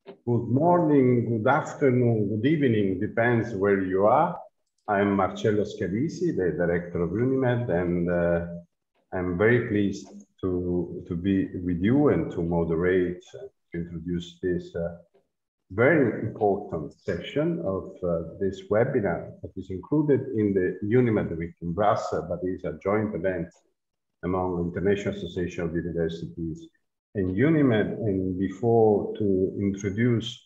Good morning, good afternoon, good evening, depends where you are. I'm Marcello Scalisi, the director of UNIMED, and I'm very pleased to be with you and to moderate, to introduce this very important session of this webinar that is included in the UNIMED Week in Brussels, but is a joint event among International Association of Universities and UNIMED. And before to introduce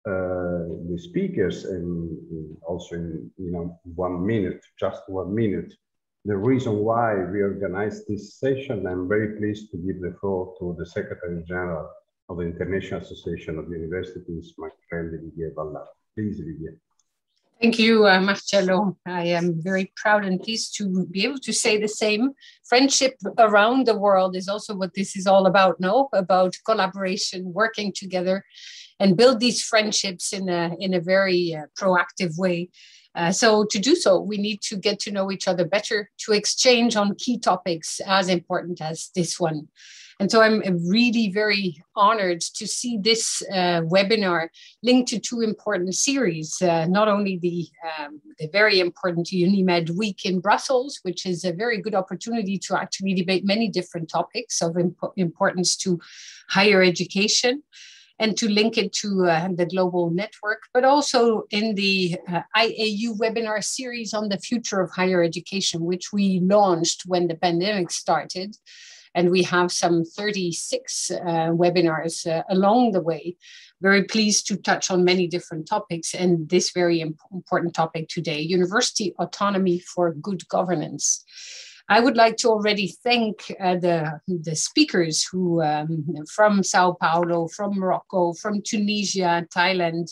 the speakers and also in 1 minute, just 1 minute, the reason why we organized this session, I'm very pleased to give the floor to the Secretary General of the International Association of Universities, my friend Olivier Vallat. Please, Olivier. Thank you, Marcello. I am very proud and pleased to be able to say the same. Friendship around the world is also what this is all about, no? About collaboration, working together, and build these friendships in a very proactive way. So to do so, we need to get to know each other better, to exchange on key topics as important as this one. And so I'm really very honored to see this webinar linked to two important series, not only the very important UNIMED Week in Brussels, which is a very good opportunity to actually debate many different topics of importance to higher education, and to link it to the global network, but also in the IAU webinar series on the future of higher education, which we launched when the pandemic started. And we have some 36 webinars along the way. Very pleased to touch on many different topics, and this very important topic today, university autonomy for good governance. I would like to already thank the speakers who from Sao Paulo, from Morocco, from Tunisia, Thailand,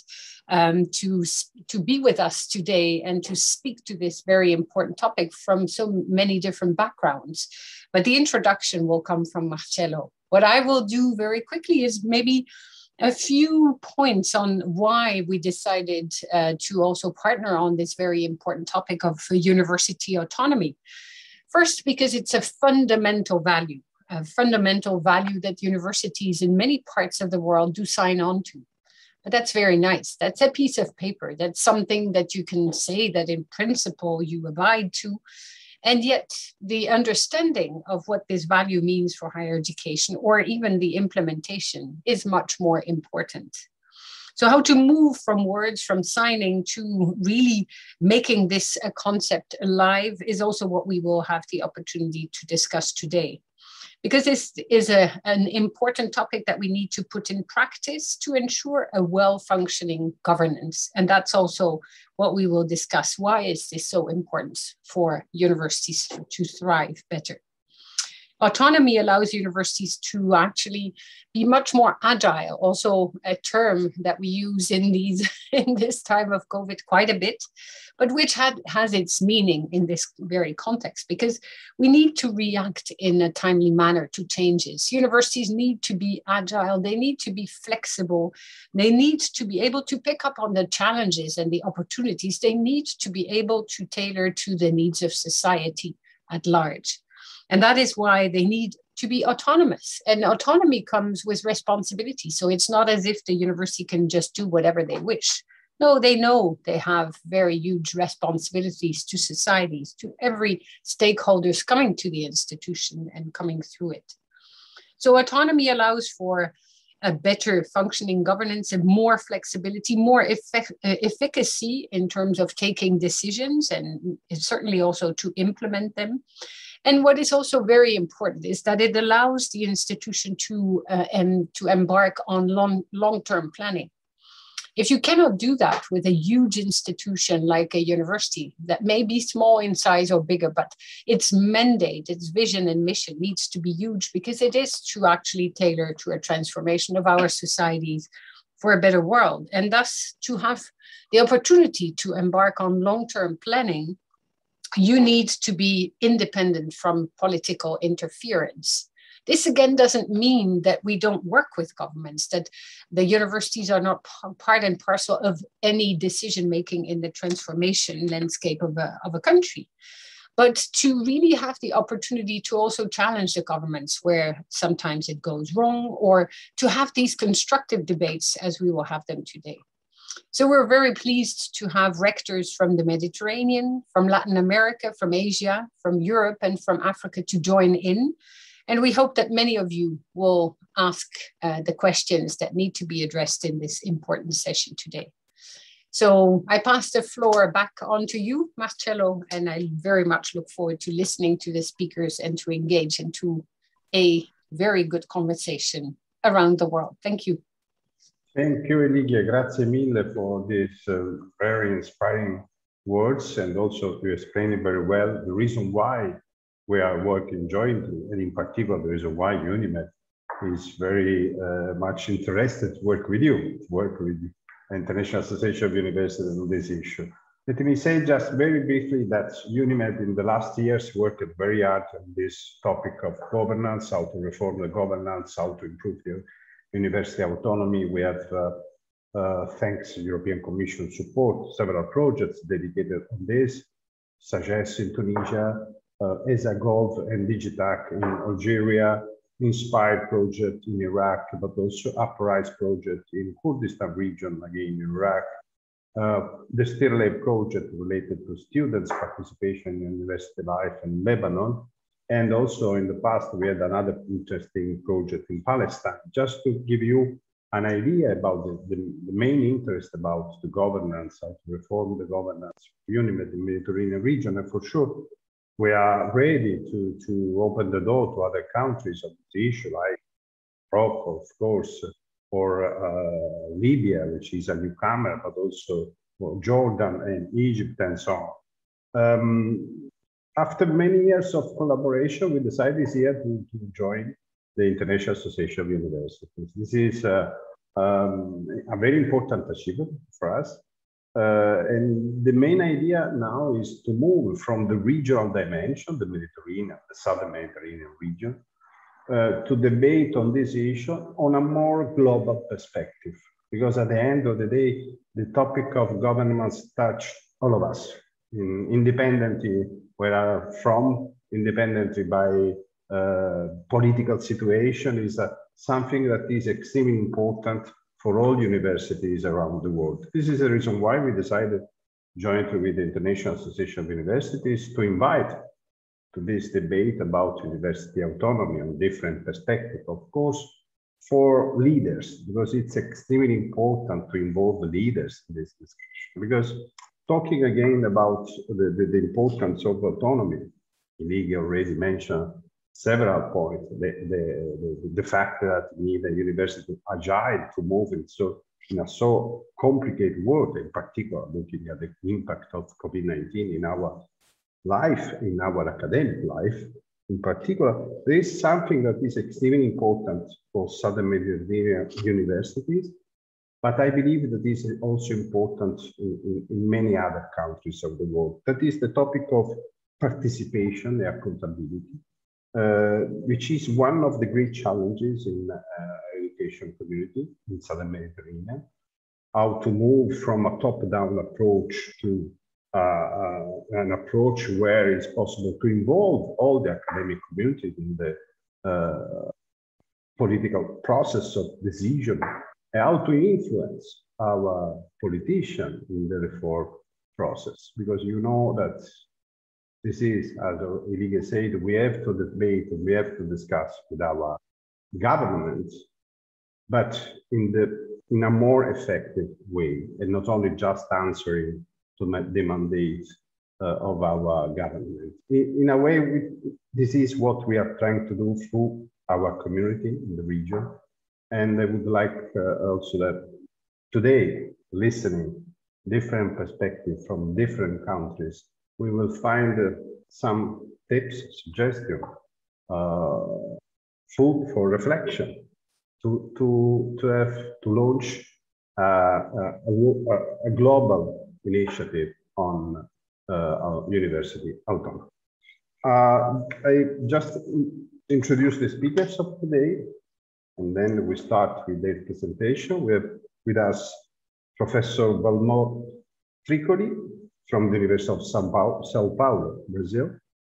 to be with us today and to speak to this very important topic from so many different backgrounds. But the introduction will come from Marcello. What I will do very quickly is maybe a few points on why we decided to also partner on this very important topic of university autonomy. First, because it's a fundamental value that universities in many parts of the world do sign on to. But that's very nice. That's a piece of paper. That's something that you can say that in principle you abide to. And yet the understanding of what this value means for higher education, or even the implementation, is much more important. So how to move from words, from signing to really making this a concept alive is also what we will have the opportunity to discuss today. Because this is an important topic that we need to put in practice to ensure a well-functioning governance. And that's also what we will discuss. Why is this so important for universities to thrive better? Autonomy allows universities to actually be much more agile, also a term that we use in this time of COVID quite a bit, but which has its meaning in this very context, because we need to react in a timely manner to changes. Universities need to be agile, they need to be flexible, they need to be able to pick up on the challenges and the opportunities, they need to be able to tailor to the needs of society at large. And that is why they need to be autonomous. And autonomy comes with responsibility. So it's not as if the university can just do whatever they wish. No, they know they have very huge responsibilities to societies, to every stakeholders coming to the institution and coming through it. So autonomy allows for a better functioning governance and more flexibility, more efficacy in terms of taking decisions, and certainly also to implement them. And what is also very important is that it allows the institution to embark on long-term planning. If you cannot do that with a huge institution like a university that may be small in size or bigger, but its mandate, its vision and mission needs to be huge, because it is to actually tailor to a transformation of our societies for a better world. And thus to have the opportunity to embark on long-term planning, you need to be independent from political interference. This again doesn't mean that we don't work with governments, that the universities are not part and parcel of any decision-making in the transformation landscape of a country. but to really have the opportunity to also challenge the governments where sometimes it goes wrong, or to have these constructive debates as we will have them today. So we're very pleased to have rectors from the Mediterranean, from Latin America, from Asia, from Europe, and from Africa to join in. And we hope that many of you will ask the questions that need to be addressed in this important session today. So I pass the floor back on to you, Marcello, and I very much look forward to listening to the speakers and to engage into a very good conversation around the world. Thank you. Thank you, Eligia. Grazie mille for these very inspiring words, and also to explain it very well the reason why we are working jointly, and in particular the reason why UNIMED is very much interested to work with you, the International Association of Universities on this issue. Let me say just very briefly that UNIMED in the last years worked very hard on this topic of governance, how to reform the governance, how to improve the university autonomy. We have, thanks to European Commission support, several projects dedicated on this, SAGES in Tunisia, ESAGOV and Digitac in Algeria, INSPIRE project in Iraq, but also Uprise project in Kurdistan region, again in Iraq, the Stirley project related to students' participation in university life in Lebanon, and also in the past we had another interesting project in Palestine. Just to give you an idea about the main interest about the governance, how to reform the governance of UNIMED in the Mediterranean region, and for sure we are ready to open the door to other countries on the issue, like Morocco, of course, or Libya, which is a newcomer, but also Jordan and Egypt and so on. After many years of collaboration, we decided this year to join the International Association of Universities. This is a very important achievement for us. And the main idea now is to move from the regional dimension, the Mediterranean, the Southern Mediterranean region, to debate on this issue on a more global perspective. Because at the end of the day, the topic of governance touch all of us, independently where I'm from, independently by political situation, is something that is extremely important for all universities around the world. This is the reason why we decided, jointly with the International Association of Universities, to invite to this debate about university autonomy on different perspectives, of course, for leaders, because it's extremely important to involve the leaders in this discussion. Because talking again about the importance of autonomy, Eligia already mentioned several points, the fact that we need a university agile to move in a so complicated world, in particular looking at the impact of COVID-19 in our life, in our academic life. In particular, there is something that is extremely important for Southern Mediterranean universities, but I believe that this is also important in many other countries of the world. That is the topic of participation, the accountability, which is one of the great challenges in education community in Southern Mediterranean, how to move from a top-down approach to an approach where it's possible to involve all the academic community in the political process of decision, and how to influence our politicians in the reform process. Because you know that this is, as Eligia said, we have to debate, we have to discuss with our governments, but in a more effective way, and not only just answering to the mandate of our government. In a way, this is what we are trying to do through our community in the region. And I would like also that today, listening different perspectives from different countries, we will find some tips, suggestions, food for reflection to launch a global initiative on university autonomy. I just introduce the speakers of today, and then we start with their presentation. We have with us Professor Valmor Tricoli from the University of Sao Paulo, Brazil.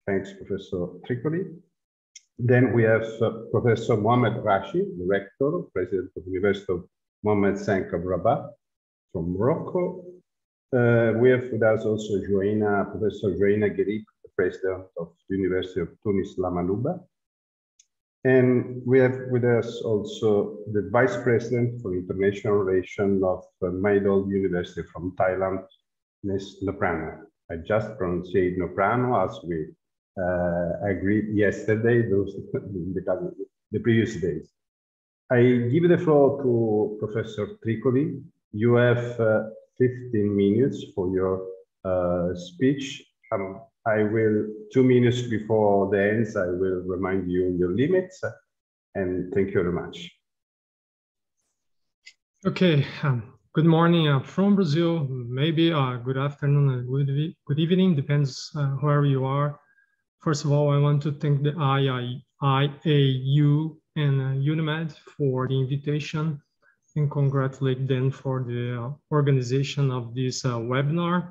Thanks, Professor Tricoli. Then we have Professor Mohamed Rashid, the rector, president of the University of Mohammed V of Rabat from Morocco. We have with us also Professor Joaina Guerib, the president of the University of Tunis Lamalouba. And we have with us also the vice president for international relations of Mahidol University from Thailand, Ms. Noprano. I just pronounced Noprano as we agreed yesterday, the previous days. I give the floor to Professor Tricoli. You have 15 minutes for your speech. I will, 2 minutes before the end, I will remind you your limits, and thank you very much. Okay, good morning from Brazil, maybe good afternoon and good evening, depends wherever you are. First of all, I want to thank the IAU and UNIMED for the invitation and congratulate them for the organization of this webinar.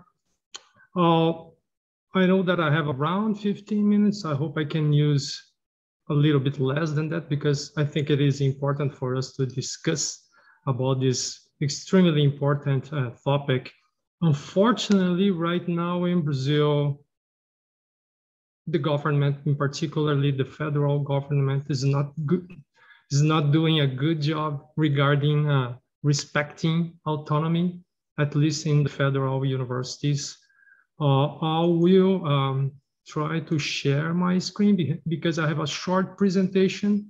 I know that I have around 15 minutes. I hope I can use a little bit less than that because I think it is important for us to discuss about this extremely important topic. Unfortunately, right now in Brazil, the government, in particularly the federal government, is not doing a good job regarding respecting autonomy, at least in the federal universities. I will try to share my screen because I have a short presentation.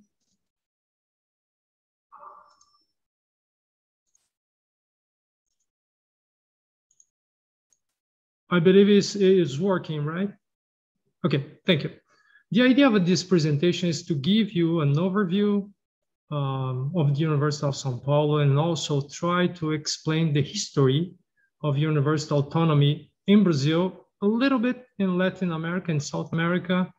I believe it is working, right? Okay, thank you. The idea of this presentation is to give you an overview of the University of São Paulo and also try to explain the history of university autonomy in Brazil, a little bit in Latin America and South America.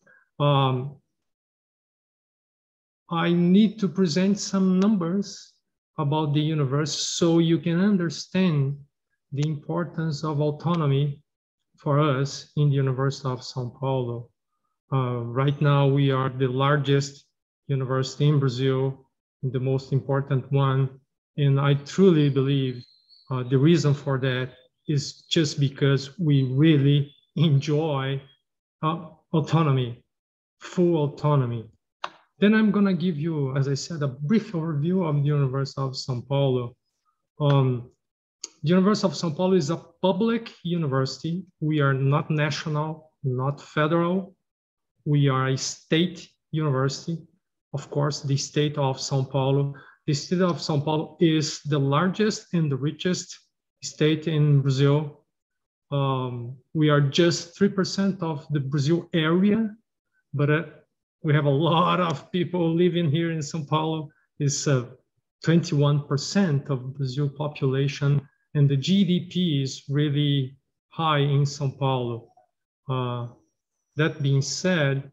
I need to present some numbers about the university so you can understand the importance of autonomy for us in the University of São Paulo. Right now, we are the largest university in Brazil, the most important one. And I truly believe the reason for that is just because we really enjoy autonomy, full autonomy. Then I'm gonna give you, as I said, a brief overview of the University of São Paulo. The University of São Paulo is a public university. We are not national, not federal. We are a state university. Of course, the state of São Paulo. The state of São Paulo is the largest and the richest state in Brazil. We are just 3% of the Brazil area, but we have a lot of people living here in São Paulo. It's 21% of Brazil population, and the GDP is really high in São Paulo. That being said,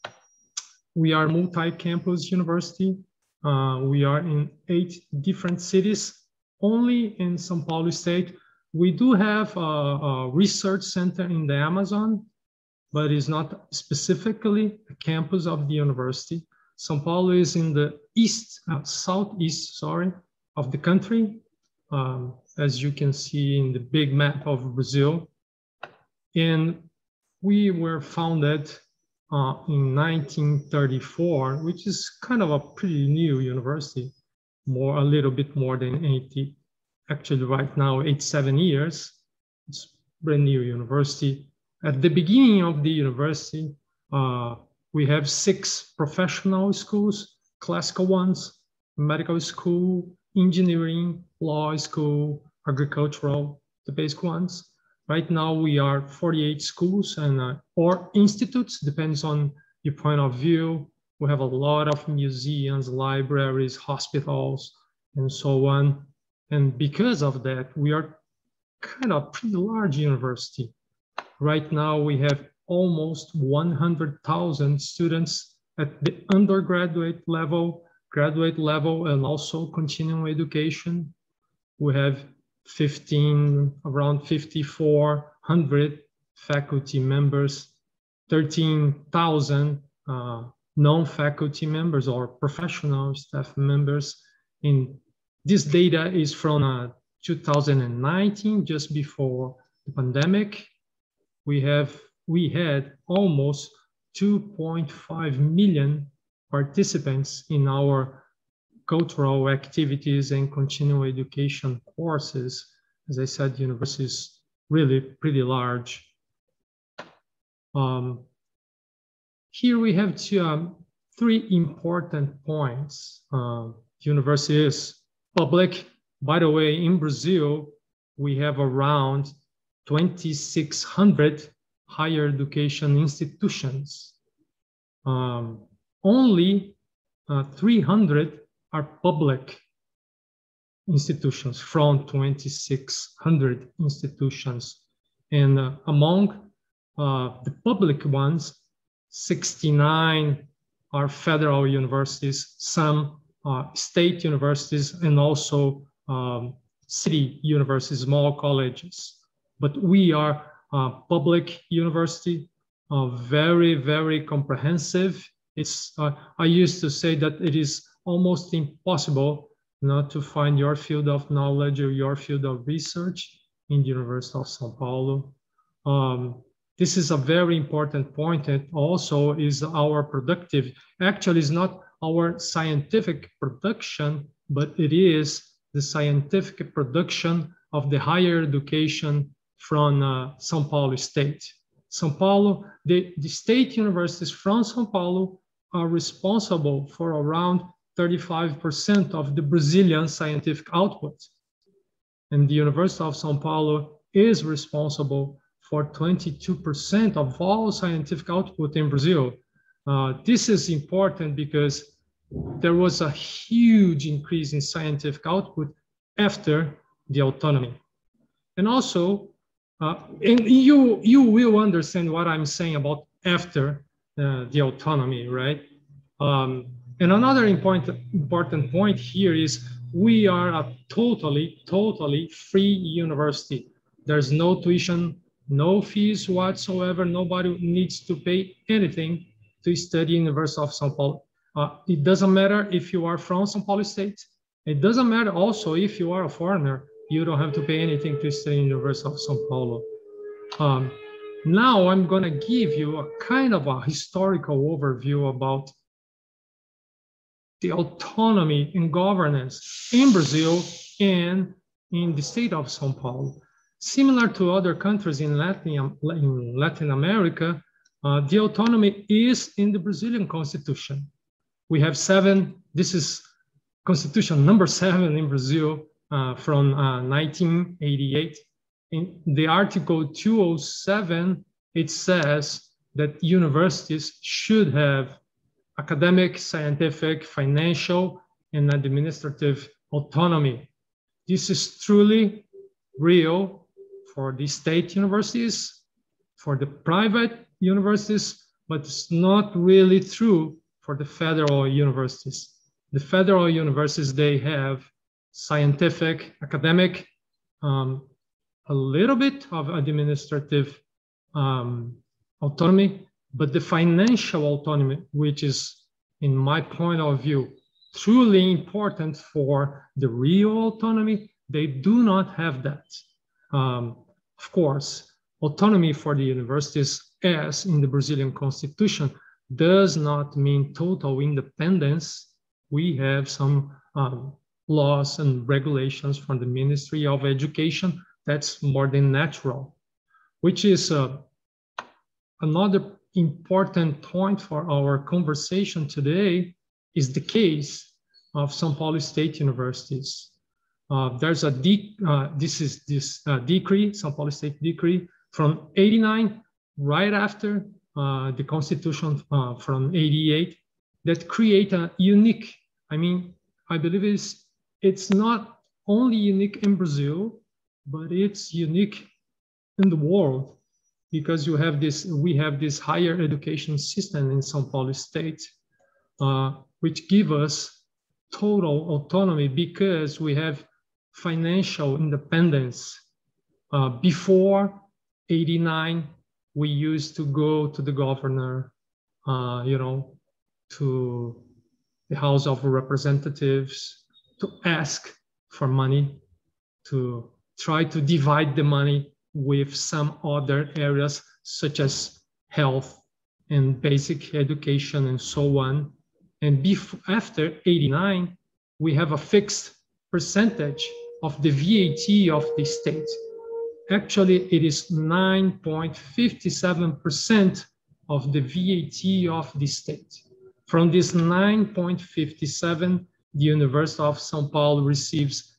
we are multi-campus university. We are in 8 different cities. Only in São Paulo state, we do have a research center in the Amazon, but it's not specifically a campus of the university. São Paulo is in the southeast, of the country, as you can see in the big map of Brazil. And we were founded in 1934, which is kind of a pretty new university, a little bit more than 80. Actually, right now, 87 years. It's a brand new university. At the beginning of the university, we have 6 professional schools, classical ones, medical school, engineering, law school, agricultural, the basic ones. Right now, we are 48 schools and or institutes, depends on your point of view. We have a lot of museums, libraries, hospitals, and so on. And because of that, we are kind of a pretty large university. Right now, we have almost 100,000 students at the undergraduate level, graduate level, and also continuing education. We have around 5,400 faculty members. 13,000 non-faculty members or professional staff members. And this data is from 2019, just before the pandemic. We had almost 2.5 million participants in our cultural activities and continuing education courses. As I said, the university is really pretty large. Here we have three important points. The university is public. By the way, in Brazil, we have around 2,600 higher education institutions. Only 300 are public institutions from 2,600 institutions. And among the public ones, 69 are federal universities, some state universities, and also city universities, small colleges. But we are a public university, very, very comprehensive. It's, I used to say that it is almost impossible not to find your field of knowledge or your field of research in the University of São Paulo. This is a very important point. It also is our productive, actually it's not our scientific production, but it is the scientific production of the higher education from São Paulo State. São Paulo, the state universities from São Paulo are responsible for around 35% of the Brazilian scientific output. And the University of São Paulo is responsible for 22% of all scientific output in Brazil. This is important because there was a huge increase in scientific output after the autonomy. And also, and you will understand what I'm saying about after the autonomy, right? And another important point here is we are a totally free university. There's no tuition, no fees whatsoever. Nobody needs to pay anything to study University of São Paulo. It doesn't matter if you are from São Paulo State. It doesn't matter also if you are a foreigner. You don't have to pay anything to study University of São Paulo. Now I'm gonna give you a kind of a historical overview about the autonomy and governance in Brazil and in the state of São Paulo. Similar to other countries in Latin America, the autonomy is in the Brazilian constitution. We have 7, this is constitution number 7 in Brazil from 1988. In the article 207, it says that universities should have academic, scientific, financial, and administrative autonomy. This is truly real for the state universities, for the private universities, but it's not really true for the federal universities. The federal universities, they have scientific, academic, a little bit of administrative autonomy, but the financial autonomy, which is, in my point of view, truly important for the real autonomy, they do not have that. Of course, autonomy for the universities, as in the Brazilian constitution, does not mean total independence. We have some laws and regulations from the Ministry of Education. That's more than natural, which is another important point for our conversation today is the case of São Paulo State universities. There's a decree, São Paulo State decree from 89, right after the Constitution from 88, that create a unique, I mean, I believe it's not only unique in Brazil, but it's unique in the world, because you have this, we have this higher education system in São Paulo State, which give us total autonomy because we have financial independence. Before 89, we used to go to the governor, you know, to the House of Representatives to ask for money, to try to divide the money with some other areas such as health and basic education and so on. And after 89, we have a fixed percentage of the VAT of the state. Actually, it is 9.57% of the VAT of the state. From this 9.57, the University of São Paulo receives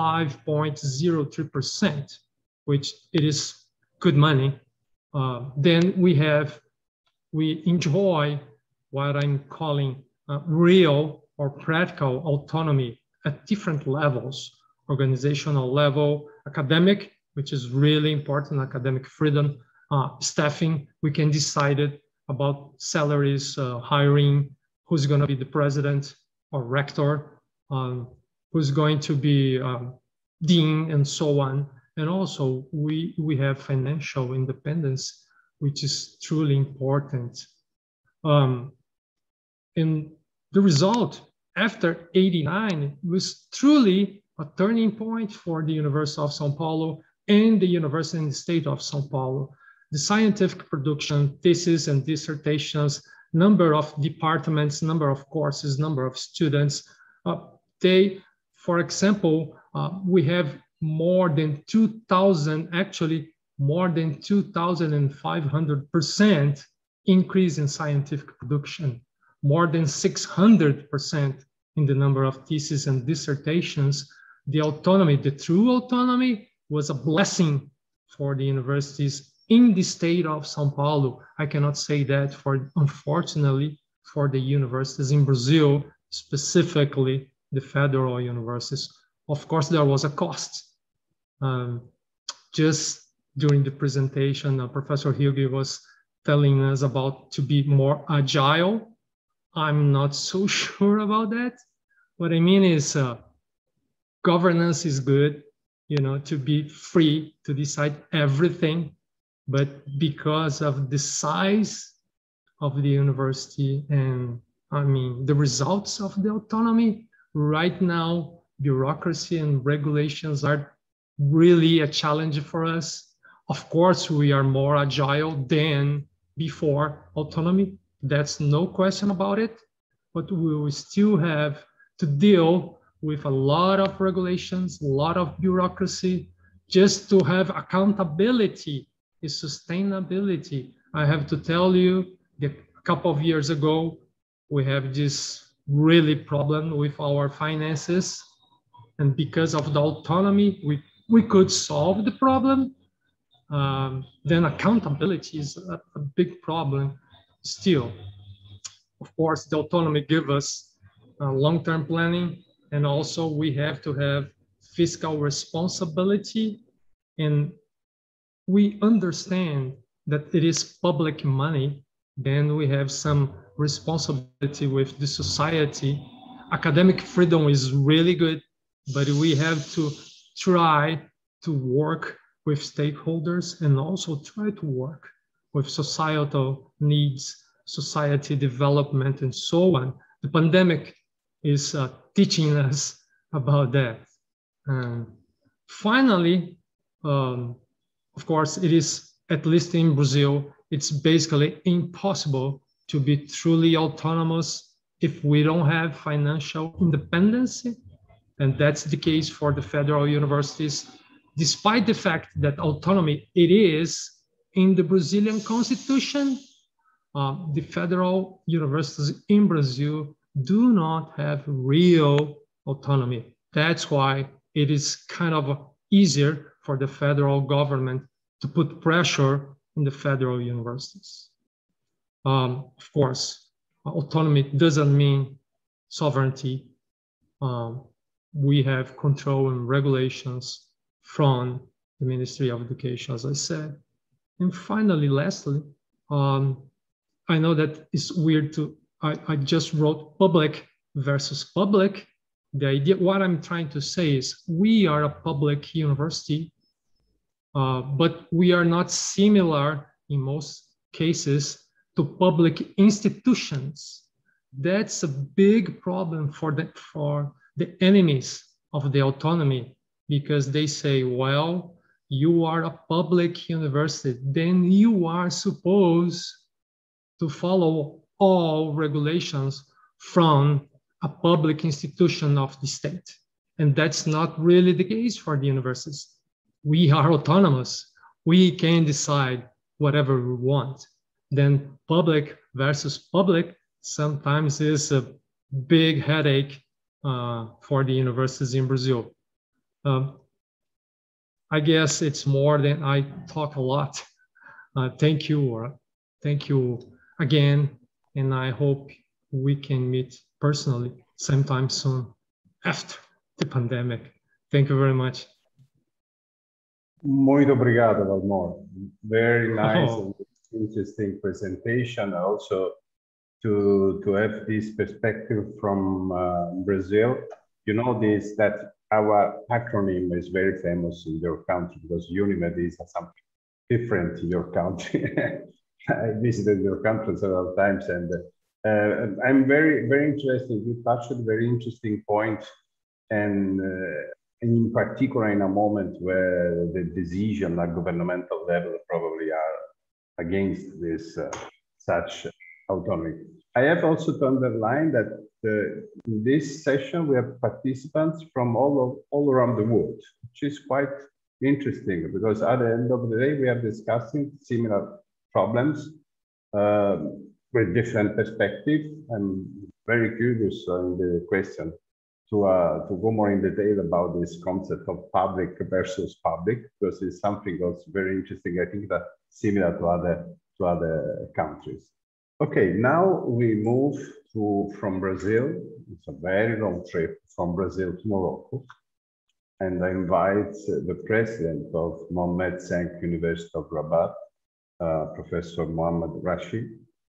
5.03%, which it is good money. Then we enjoy what I'm calling real or practical autonomy at different levels: organizational level, academic, which is really important, academic freedom, staffing. We can decide about salaries, hiring, who's going to be the president or rector, who's going to be dean, and so on. And also we have financial independence, which is truly important. And the result after 89 was truly a turning point for the University of São Paulo and the University in the state of São Paulo. The scientific production, theses and dissertations, number of departments, number of courses, number of students. For example, we have more than 2,000, actually more than 2,500% increase in scientific production, more than 600% in the number of theses and dissertations. The autonomy, the true autonomy, was a blessing for the universities in the state of São Paulo. I cannot say that, unfortunately, for the universities in Brazil, specifically the federal universities. Of course, there was a cost. Just during the presentation, Professor Hilge was telling us about to be more agile. I'm not so sure about that. What I mean is governance is good, you know, to be free to decide everything, but because of the size of the university and the results of the autonomy, right now, bureaucracy and regulations are really a challenge for us. Of course, we are more agile than before autonomy. That's no question about it, but we will still have to deal with a lot of regulations, a lot of bureaucracy, just to have accountability is sustainability. I have to tell you that a couple of years ago, we have this really problem with our finances. And because of the autonomy, we could solve the problem. Then accountability is a big problem still. Of course, the autonomy gives us long-term planning, and also we have to have fiscal responsibility, and we understand that it is public money. Then we have some responsibility with the society. Academic freedom is really good, but we have to try to work with stakeholders and also try to work with societal needs, society development, and so on. The pandemic is teaching us about that. Finally, of course, it is, at least in Brazil, it's basically impossible to be truly autonomous if we don't have financial independence. And that's the case for the federal universities, despite the fact that autonomy, it is in the Brazilian constitution. The federal universities in Brazil do not have real autonomy. That's why it is kind of easier for the federal government to put pressure on the federal universities. Of course, autonomy doesn't mean sovereignty. We have control and regulations from the Ministry of Education, as I said. And finally, lastly, I know that it's weird I just wrote public versus public. The idea, what I'm trying to say is we are a public university, but we are not similar in most cases, to public institutions. That's a big problem for the enemies of the autonomy, because they say, well, you are a public university, then you are supposed to follow all regulations from a public institution of the state. And that's not really the case for the universities. We are autonomous. We can decide whatever we want. Then public versus public sometimes is a big headache for the universities in Brazil. I guess it's more than I talk a lot. Thank you again, and I hope we can meet personally sometime soon after the pandemic. Thank you very much. Muito obrigado, Valmor. Very nice and interesting presentation. Also, to have this perspective from Brazil. You know this, that our acronym is very famous in your country because UNIMED is something different in your country. I visited your country several times, and I'm very, very interested. You touched a very interesting point, and in particular in a moment where the decision at governmental level probably are against this such autonomy. I have also to underline that in this session we have participants from all around the world, which is quite interesting because at the end of the day we are discussing similar problems with different perspectives. I'm very curious on the question to go more in detail about this concept of public versus public, because it's something that's very interesting. I think that similar to other countries. Okay, now we move from Brazil. It's a very long trip from Brazil to Morocco. And I invite the president of Mohammed V University of Rabat, Professor Mohammed Rashid,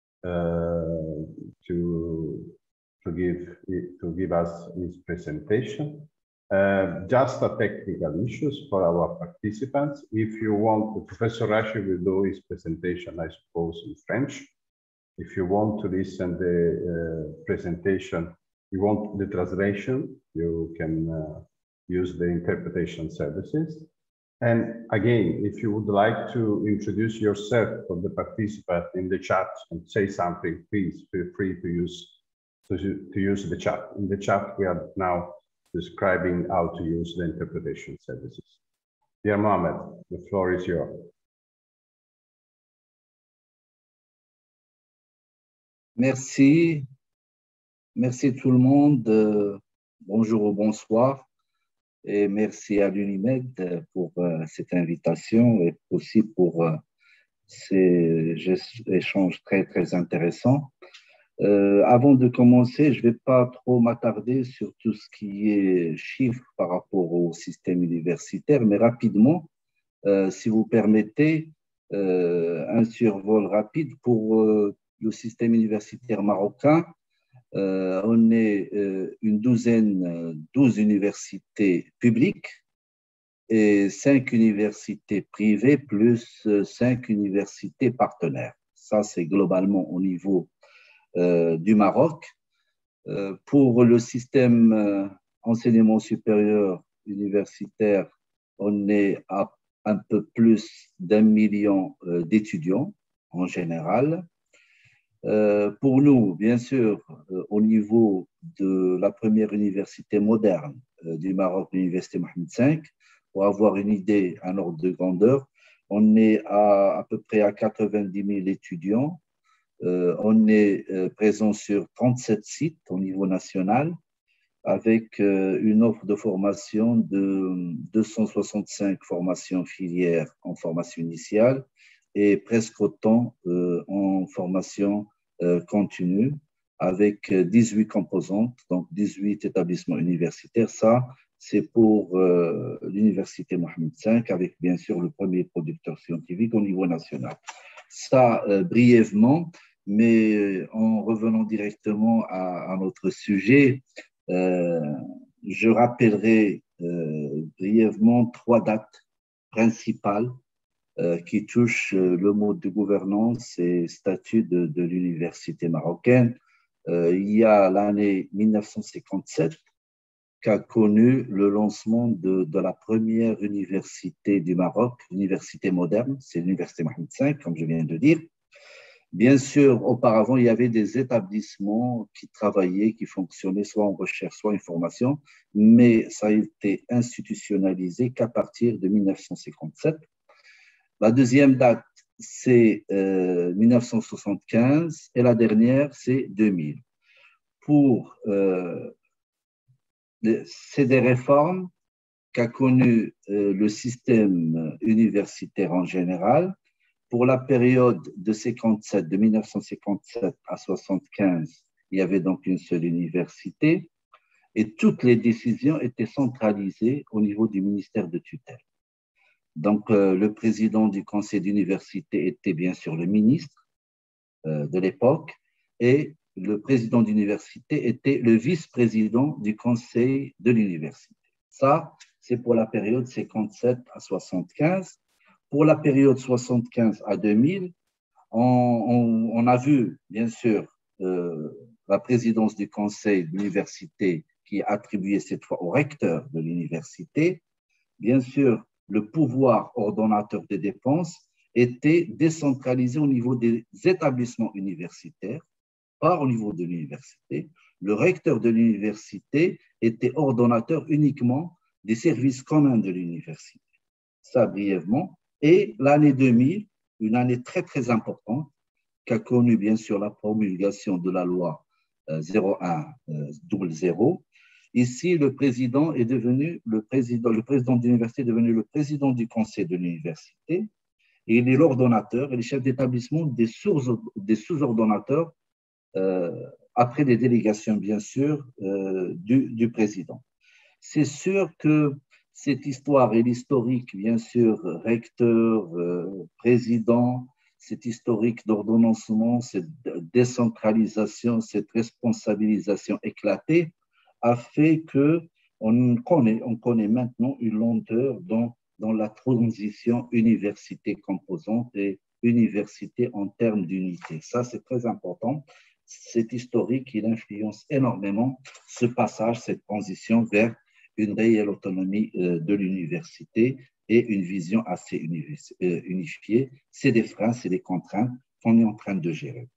to give us his presentation. Just a technical issues for our participants. If you want, Professor Rashid will do his presentation, I suppose, in French. If you want to listen the presentation, you want the translation, you can use the interpretation services. And again, if you would like to introduce yourself for the participant in the chat and say something, please feel free to use the chat. In the chat, we are now describing how to use the interpretation services. Dear Mohammed, the floor is yours. Merci. Merci tout le monde. Bonjour ou bonsoir. Et merci à l'UNIMED pour cette invitation et aussi pour ces échanges très, très intéressants. Avant de commencer, je ne vais pas trop m'attarder sur tout ce qui est chiffres par rapport au système universitaire, mais rapidement, si vous permettez, un survol rapide pour le système universitaire marocain. On est une 12 universités publiques et 5 universités privées plus 5 universités partenaires. Ça, c'est globalement au niveau du Maroc. Pour le système enseignement supérieur universitaire, on est à un peu plus d'1 million d'étudiants en général. Pour nous, bien sûr, au niveau de la première université moderne du Maroc, l'université Mohammed V, pour avoir une idée, un ordre de grandeur, on est à peu près à 90 000 étudiants. On est présent sur 37 sites au niveau national, avec une offre de formation de 265 formations filières en formation initiale et presque autant en formation continue, avec 18 composantes, donc 18 établissements universitaires. Ça, c'est pour l'université Mohammed V, avec bien sûr le premier producteur scientifique au niveau national. Ça, brièvement, mais en revenant directement à notre sujet, je rappellerai brièvement 3 dates principales qui touche le mode de gouvernance et statut de l'université marocaine. Il y a l'année 1957 qu'a connu le lancement de la première université du Maroc, l'université moderne, c'est l'université Mohamed V, comme je viens de dire. Bien sûr, auparavant, il y avait des établissements qui travaillaient, qui fonctionnaient soit en recherche, soit en formation, mais ça a été institutionnalisé qu'à partir de 1957. La deuxième date, c'est 1975 et la dernière, c'est 2000. C'est des réformes qu'a connu le système universitaire en général. Pour la période de 1957 à 1975, il y avait donc une seule université et toutes les décisions étaient centralisées au niveau du ministère de tutelle. Donc, le président du conseil d'université était bien sûr le ministre de l'époque et le président d'université était le vice-président du conseil de l'université. Ça, c'est pour la période 57 à 75. Pour la période 75 à 2000, on a vu, bien sûr, la présidence du conseil de l'université qui est attribuée cette fois au recteur de l'université. Bien sûr, le pouvoir ordonnateur des dépenses était décentralisé au niveau des établissements universitaires, pas au niveau de l'université. Le recteur de l'université était ordonnateur uniquement des services communs de l'université. Ça, brièvement. Et l'année 2000, une année très, très importante, qui a connu bien sûr la promulgation de la loi 0100. Ici, le président de l'université est devenu le président du conseil de l'université et il est l'ordonnateur et le chef d'établissement des sous-ordonnateurs après des délégations, bien sûr, du président. C'est sûr que cette histoire et l'historique, bien sûr, recteur, président, cette historique d'ordonnancement, cette décentralisation, cette responsabilisation éclatée a fait qu'on connaît maintenant une lenteur dans la transition université composante et université en termes d'unité. Ça, c'est très important. Cet historique, il influence énormément ce passage, cette transition vers une réelle autonomie de l'université et une vision assez unifiée. C'est des freins, c'est des contraintes qu'on est en train de gérer.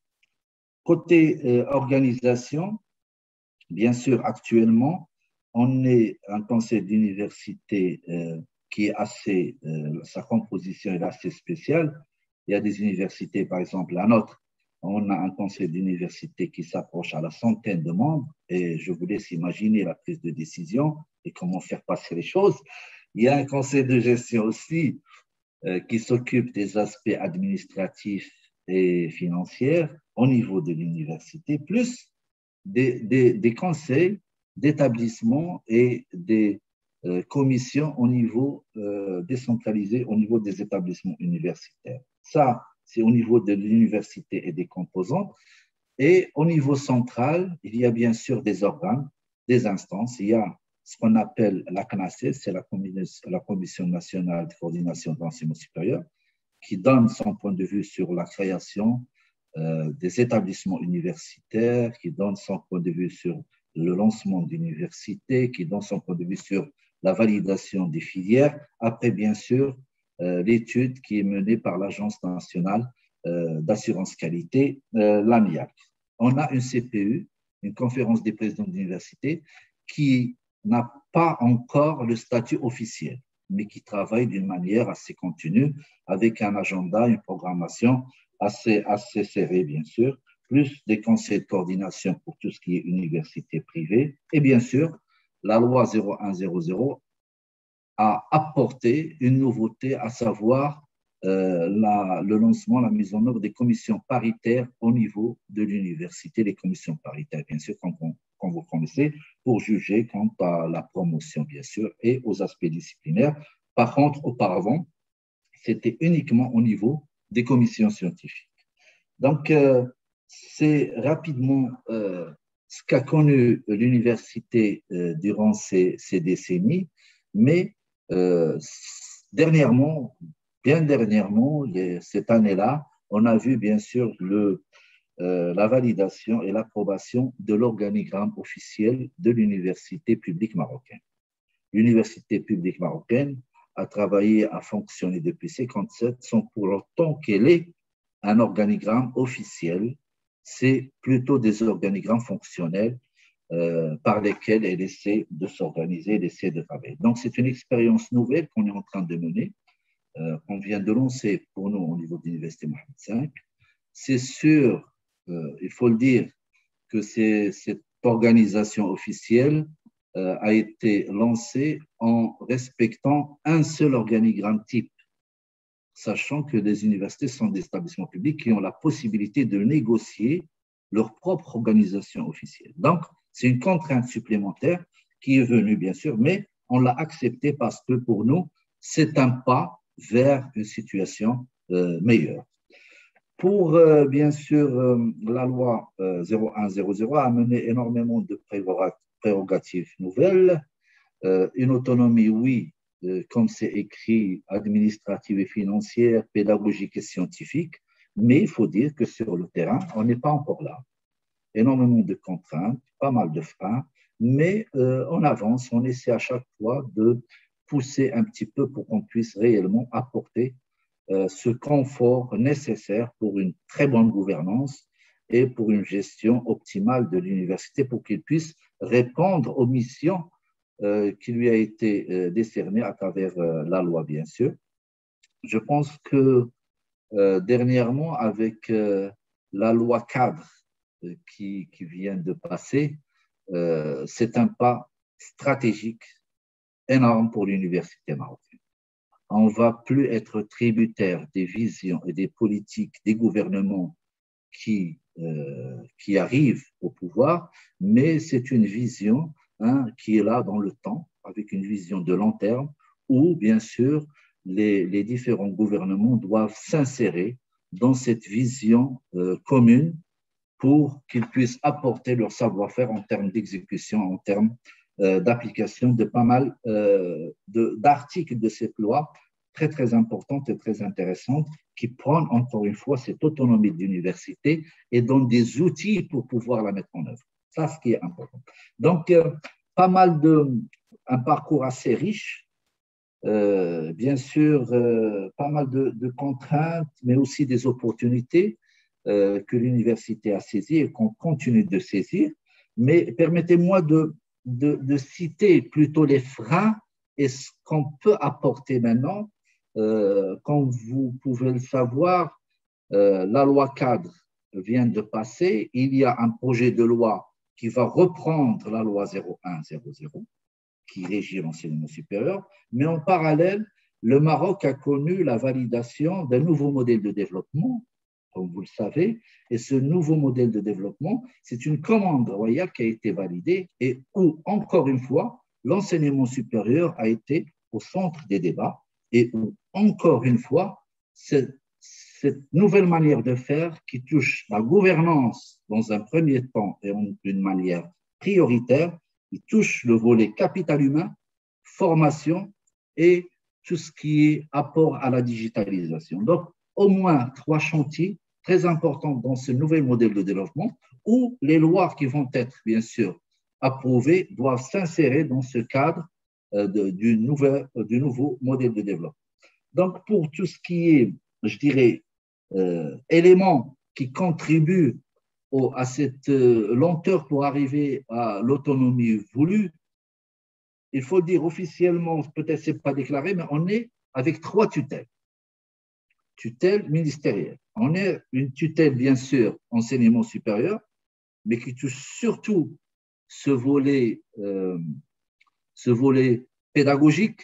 Côté organisation, bien sûr, actuellement, on est un conseil d'université qui est assez, sa composition est assez spéciale. Il y a des universités, par exemple la nôtre, on a un conseil d'université qui s'approche à la centaine de membres et je vous laisse imaginer la prise de décision et comment faire passer les choses. Il y a un conseil de gestion aussi qui s'occupe des aspects administratifs et financiers au niveau de l'université, plus des conseils d'établissement et des commissions au niveau décentralisé au niveau des établissements universitaires. Ça, c'est au niveau de l'université et des composantes. Et au niveau central, il y a bien sûr des organes, des instances. Il y a ce qu'on appelle la CNACE, c'est la Commission nationale de coordination de l'enseignement supérieur, qui donne son point de vue sur la création des établissements universitaires, qui donne son point de vue sur le lancement d'universités, qui donne son point de vue sur la validation des filières. Après, bien sûr, l'étude qui est menée par l'Agence nationale d'assurance qualité, l'ANIAC. On a une CPU, une conférence des présidents d'université, qui n'a pas encore le statut officiel, mais qui travaille d'une manière assez continue, avec un agenda, une programmation assez serrée, bien sûr, plus des conseils de coordination pour tout ce qui est université privée. Et bien sûr, la loi 0100 a apporté une nouveauté, à savoir le lancement, la mise en œuvre des commissions paritaires au niveau de l'université, les commissions paritaires, bien sûr, quand vous connaissez, pour juger quant à la promotion, bien sûr, et aux aspects disciplinaires. Par contre, auparavant, c'était uniquement au niveau des commissions scientifiques. Donc, c'est rapidement ce qu'a connu l'université durant ces décennies, mais dernièrement, bien dernièrement, cette année-là, on a vu bien sûr la validation et l'approbation de l'organigramme officiel de l'université publique marocaine. L'université publique marocaine a travaillé, a fonctionné depuis 1957 sans pour autant qu'elle ait un organigramme officiel. C'est plutôt des organigrammes fonctionnels par lesquels elle essaie de s'organiser, elle essaie de travailler. Donc, c'est une expérience nouvelle qu'on est en train de mener, qu'on vient de lancer pour nous au niveau de l'Université Mohammed V. C'est sûr, il faut le dire, que cette organisation officielle a été lancée en respectant un seul organigramme type, sachant que les universités sont des établissements publics qui ont la possibilité de négocier leur propre organisation officielle. Donc, c'est une contrainte supplémentaire qui est venue, bien sûr, mais on l'a acceptée parce que pour nous, c'est un pas vers une situation meilleure. Pour, bien sûr, la loi 0100 a amené énormément de prérogatives nouvelles, une autonomie, oui, comme c'est écrit, administrative et financière, pédagogique et scientifique, mais il faut dire que sur le terrain, on n'est pas encore là. Énormément de contraintes, pas mal de freins, mais on avance, on essaie à chaque fois de pousser un petit peu pour qu'on puisse réellement apporter ce confort nécessaire pour une très bonne gouvernance et pour une gestion optimale de l'université pour qu'il puisse répondre aux missions qui lui a été décernées à travers la loi, bien sûr. Je pense que dernièrement, avec la loi cadre qui vient de passer, c'est un pas stratégique énorme pour l'université marocaine. On ne va plus être tributaire des visions et des politiques des gouvernements qui arrivent au pouvoir, mais c'est une vision qui est là dans le temps, avec une vision de long terme, où, bien sûr, les différents gouvernements doivent s'insérer dans cette vision commune pour qu'ils puissent apporter leur savoir-faire en termes d'exécution, en termes d'application de pas mal d'articles de cette loi très, très importante et très intéressante qui prennent encore une fois cette autonomie de l'université et donnent des outils pour pouvoir la mettre en œuvre. Ça, ce qui est important. Donc, un parcours assez riche, bien sûr, pas mal de contraintes, mais aussi des opportunités que l'université a saisies et qu'on continue de saisir. Mais permettez-moi de citer plutôt les freins et ce qu'on peut apporter maintenant. Comme vous pouvez le savoir, la loi cadre vient de passer. Il y a un projet de loi qui va reprendre la loi 0100 qui régit l'enseignement supérieur. Mais en parallèle, le Maroc a connu la validation d'un nouveau modèle de développement, comme vous le savez, et ce nouveau modèle de développement, c'est une commande royale qui a été validée et où, encore une fois, l'enseignement supérieur a été au centre des débats et où, encore une fois, cette nouvelle manière de faire qui touche la gouvernance dans un premier temps et d'une manière prioritaire, qui touche le volet capital humain, formation et tout ce qui est apport à la digitalisation. Donc, au moins 3 chantiers très importants dans ce nouvel modèle de développement où les lois qui vont être, bien sûr, approuvées doivent s'insérer dans ce cadre du nouveau modèle de développement. Donc, pour tout ce qui est, je dirais, éléments qui contribuent à cette lenteur pour arriver à l'autonomie voulue, il faut dire officiellement, peut-être ce n'est pas déclaré, mais on est avec 3 tutelles. Tutelle ministérielle. On est une tutelle, bien sûr, enseignement supérieur, mais qui touche surtout ce volet pédagogique.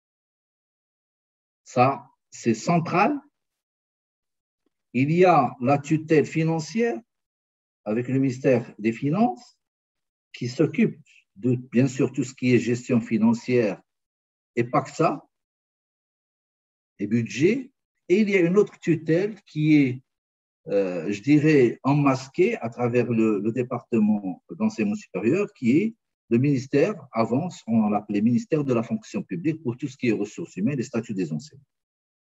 Ça, c'est central. Il y a la tutelle financière avec le ministère des Finances qui s'occupe de, bien sûr, tout ce qui est gestion financière et pas que ça, et budget. Et il y a une autre tutelle qui est, je dirais, enmasquée à travers le département d'enseignement supérieur, qui est le ministère, avant, on l'appelait ministère de la fonction publique pour tout ce qui est ressources humaines et statut des enseignants.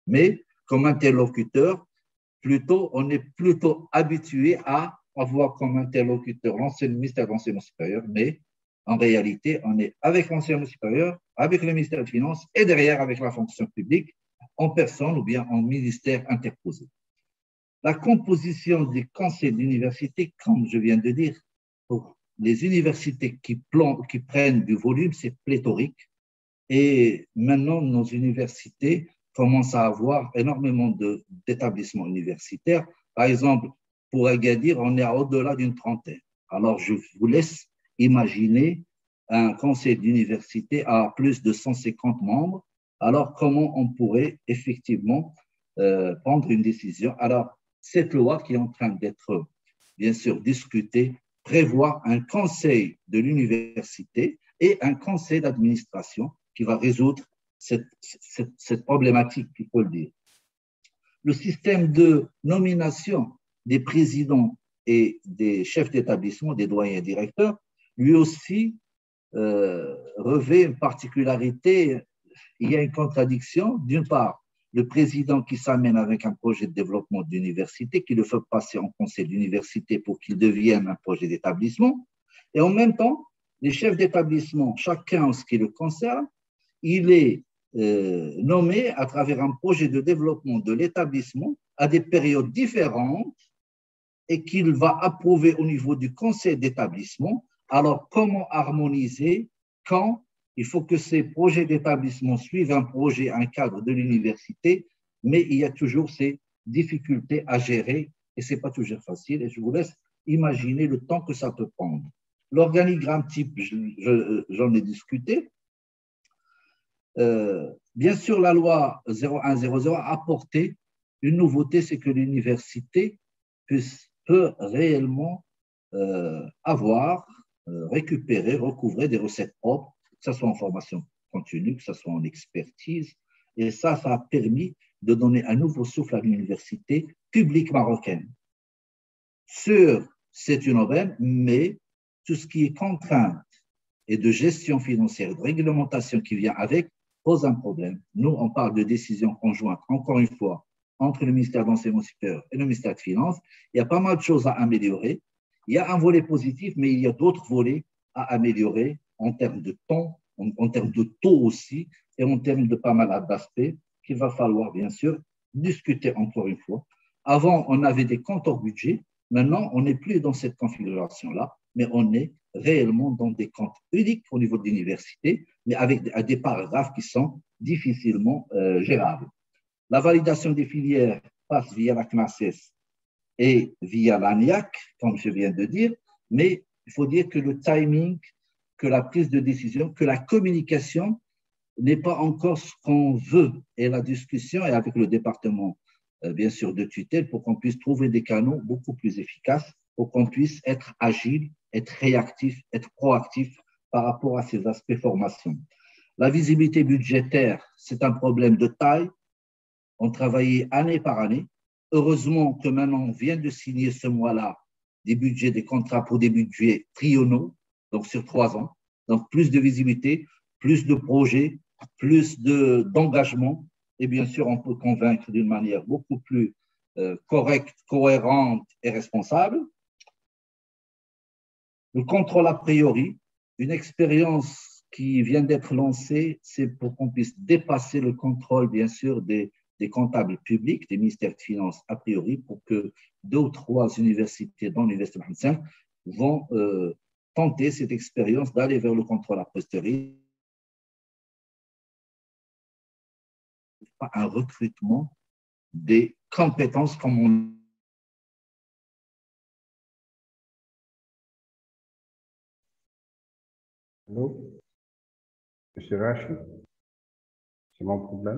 Mais comme interlocuteur, on est plutôt habitué à avoir comme interlocuteur le ministère de l'Enseignement supérieur, mais en réalité, on est avec l'enseignement supérieur, avec le ministère des Finances et derrière avec la fonction publique en personne ou bien en ministère interposé. La composition des conseils d'université, comme je viens de dire, pour les universités qui prennent du volume, c'est pléthorique. Et maintenant, nos universités commencent à avoir énormément d'établissements universitaires. Par exemple, pour Agadir, on est au-delà d'une trentaine. Alors, je vous laisse imaginer un conseil d'université à plus de 150 membres. Alors, comment on pourrait effectivement prendre une décision? Alors, cette loi qui est en train d'être, bien sûr, discutée, prévoit un conseil de l'université et un conseil d'administration qui va résoudre cette problématique, il faut le dire. Le système de nomination des présidents et des chefs d'établissement, des doyens directeurs, lui aussi revêt une particularité. Il y a une contradiction. D'une part, le président qui s'amène avec un projet de développement d'université, qui le fait passer en conseil d'université pour qu'il devienne un projet d'établissement, et en même temps, les chefs d'établissement, chacun en ce qui le concerne, il est nommé à travers un projet de développement de l'établissement à des périodes différentes et qu'il va approuver au niveau du conseil d'établissement. Alors, comment harmoniser quand il faut que ces projets d'établissement suivent un projet, un cadre de l'université, mais il y a toujours ces difficultés à gérer et ce n'est pas toujours facile. Et je vous laisse imaginer le temps que ça peut prendre. L'organigramme type, j'en ai discuté. Bien sûr, la loi 0100 a apporté une nouveauté, c'est que l'université peut réellement récupérer, recouvrer des recettes propres, que ce soit en formation continue, que ce soit en expertise. Et ça a permis de donner un nouveau souffle à l'université publique marocaine. C'est une aubaine, mais tout ce qui est contrainte et de gestion financière, de réglementation qui vient avec, pose un problème. Nous, on parle de décision conjointe, encore une fois, entre le ministère de l'Enseignement supérieur et le ministère des Finances. Il y a pas mal de choses à améliorer. Il y a un volet positif, mais il y a d'autres volets à améliorer en termes de temps, en termes de taux aussi, et en termes de pas mal d'aspects qu'il va falloir, bien sûr, discuter encore une fois. Avant, on avait des comptes hors budget. Maintenant, on n'est plus dans cette configuration-là, mais on est réellement dans des comptes uniques au niveau de l'université, mais avec des paragraphes qui sont difficilement gérables. La validation des filières passe via la CNACES et via l'ANIAC, comme je viens de dire, mais il faut dire que le timing, que la prise de décision, que la communication n'est pas encore ce qu'on veut. Et la discussion est avec le département, bien sûr, de tutelle pour qu'on puisse trouver des canaux beaucoup plus efficaces, pour qu'on puisse être agile, être réactif, être proactif par rapport à ces aspects formation. La visibilité budgétaire, c'est un problème de taille. On travaillait année par année. Heureusement que maintenant, on vient de signer ce mois-là des budgets, des contrats pour des budgets triennaux, donc sur 3 ans. Donc, plus de visibilité, plus de projets, plus d'engagement. Et bien sûr, on peut convaincre d'une manière beaucoup plus correcte, cohérente et responsable. Le contrôle a priori, une expérience qui vient d'être lancée, c'est pour qu'on puisse dépasser le contrôle, bien sûr, des comptables publics, des ministères de Finances a priori, pour que 2 ou 3 universités dans l'Université de Mohamed V vont tenter cette expérience d'aller vers le contrôle a posteriori. Un recrutement des compétences comme on... Allô, monsieur Rachid, c'est mon problème.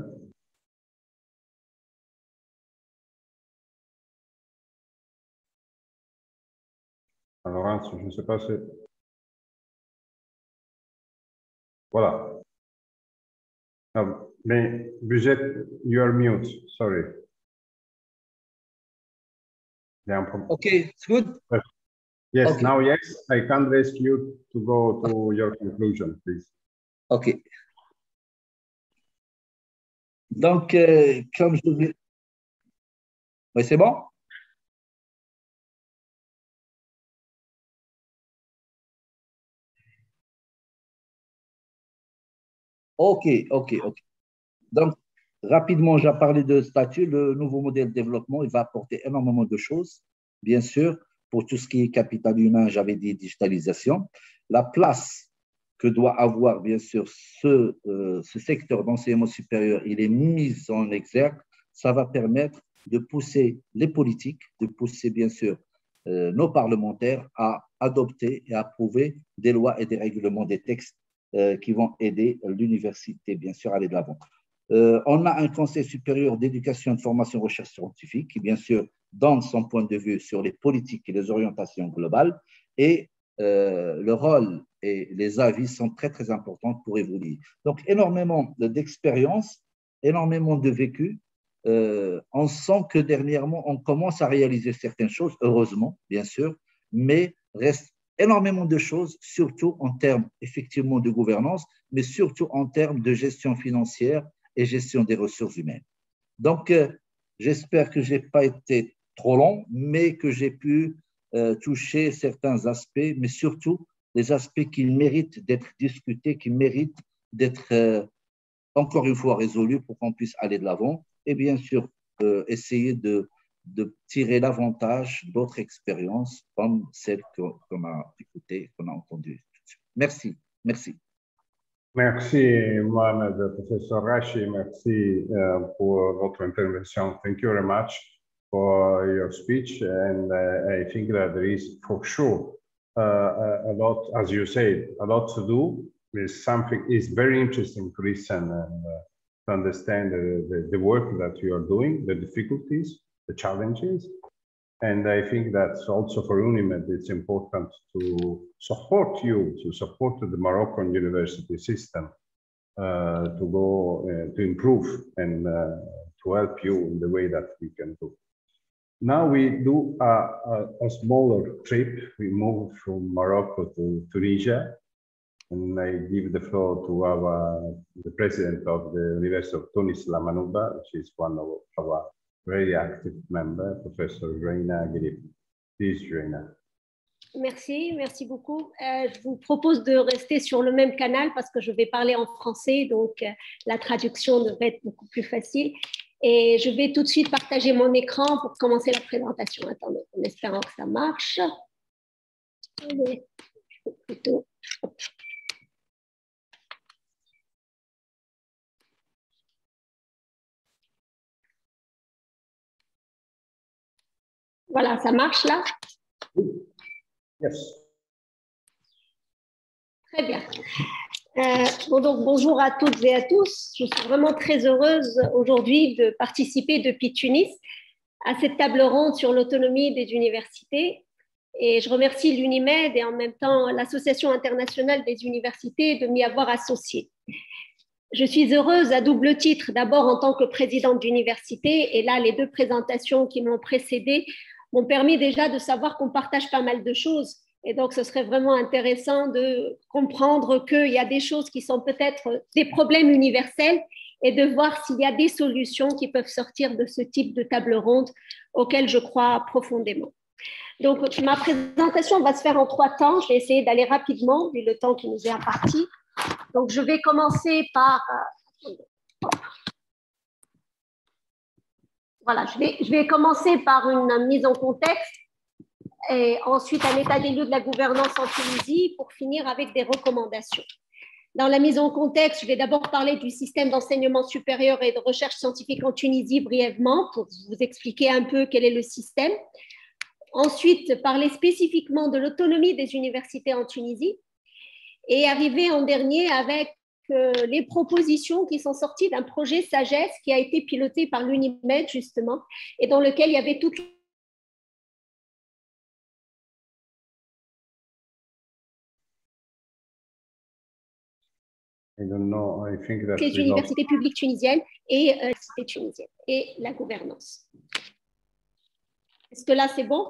Alors, je ne sais pas si... Voilà. Mais budget, you are mute, sorry. Okay, it's good. Yes, okay. Now yes, I can ask you to go to your conclusion, please. Okay. Donc, comme je vous... Oui, c'est bon? OK, OK, OK. Donc, rapidement, j'ai parlé de statut. Le nouveau modèle de développement, il va apporter énormément de choses, bien sûr, pour tout ce qui est capital humain, j'avais dit digitalisation. La place que doit avoir, bien sûr, ce secteur d'enseignement supérieur, il est mis en exergue. Ça va permettre de pousser les politiques, de pousser, bien sûr, nos parlementaires à adopter et approuver des lois et des règlements, des textes qui vont aider l'université, bien sûr, à aller de l'avant. On a un Conseil supérieur d'éducation, de formation et recherche scientifique qui, bien sûr, donne son point de vue sur les politiques et les orientations globales et le rôle et les avis sont très, très importants pour évoluer. Donc, énormément d'expérience, énormément de vécu. On sent que dernièrement, on commence à réaliser certaines choses, heureusement, bien sûr, mais reste énormément de choses, surtout en termes effectivement de gouvernance, mais surtout en termes de gestion financière et gestion des ressources humaines. Donc, j'espère que je n'ai pas été trop long, mais que j'ai pu toucher certains aspects, mais surtout des aspects qui méritent d'être discutés, qui méritent d'être encore une fois résolus pour qu'on puisse aller de l'avant et bien sûr essayer de tirer l'avantage d'autres expériences comme celles qu'on a écoutées, qu'on a entendues. Merci, merci. Merci, Mohamed, Professor Rashi. Merci pour votre intervention. Thank you very much for your speech. And I think that there is for sure a lot, as you said, a lot to do. There's something is very interesting to listen and to understand the work that you are doing, the difficulties, the challenges. And I think that's also for UNIMED, it's important to support you, to support the Moroccan university system to go to improve and to help you in the way that we can do. Now we do a smaller trip. We move from Morocco to Tunisia. And I give the floor to the president of the University of Tunis, La Manouba, which is one of our very active member, Professor Reina Guilip. Please, Reina. Merci, merci beaucoup. Je vous propose de rester sur le même canal parce que je vais parler en français, donc la traduction devrait être beaucoup plus facile. Et je vais tout de suite partager mon écran pour commencer la présentation. Attendez, en espérant que ça marche. Allez, plutôt. Voilà, ça marche là? Yes. Très bien. Donc, bonjour à toutes et à tous. Je suis vraiment très heureuse aujourd'hui de participer depuis Tunis à cette table ronde sur l'autonomie des universités. Et je remercie l'UNIMED et en même temps l'Association internationale des universités de m'y avoir associée. Je suis heureuse à double titre, d'abord en tant que présidente d'université, et là, les deux présentations qui m'ont précédée m'ont permis déjà de savoir qu'on partage pas mal de choses. Et donc, ce serait vraiment intéressant de comprendre qu'il y a des choses qui sont peut-être des problèmes universels et de voir s'il y a des solutions qui peuvent sortir de ce type de table ronde auquel je crois profondément. Donc, ma présentation va se faire en 3 temps. Je vais essayer d'aller rapidement, vu le temps qui nous est imparti. Donc, je vais commencer par... Voilà, je vais commencer par une mise en contexte et ensuite un état des lieux de la gouvernance en Tunisie pour finir avec des recommandations. Dans la mise en contexte, je vais d'abord parler du système d'enseignement supérieur et de recherche scientifique en Tunisie brièvement pour vous expliquer un peu quel est le système. Ensuite, parler spécifiquement de l'autonomie des universités en Tunisie et arriver en dernier avec les propositions qui sont sorties d'un projet Sagesse qui a été piloté par l'UNIMED justement et dans lequel il y avait toutes les universités publiques tunisiennes et et la gouvernance. Est-ce que là c'est bon?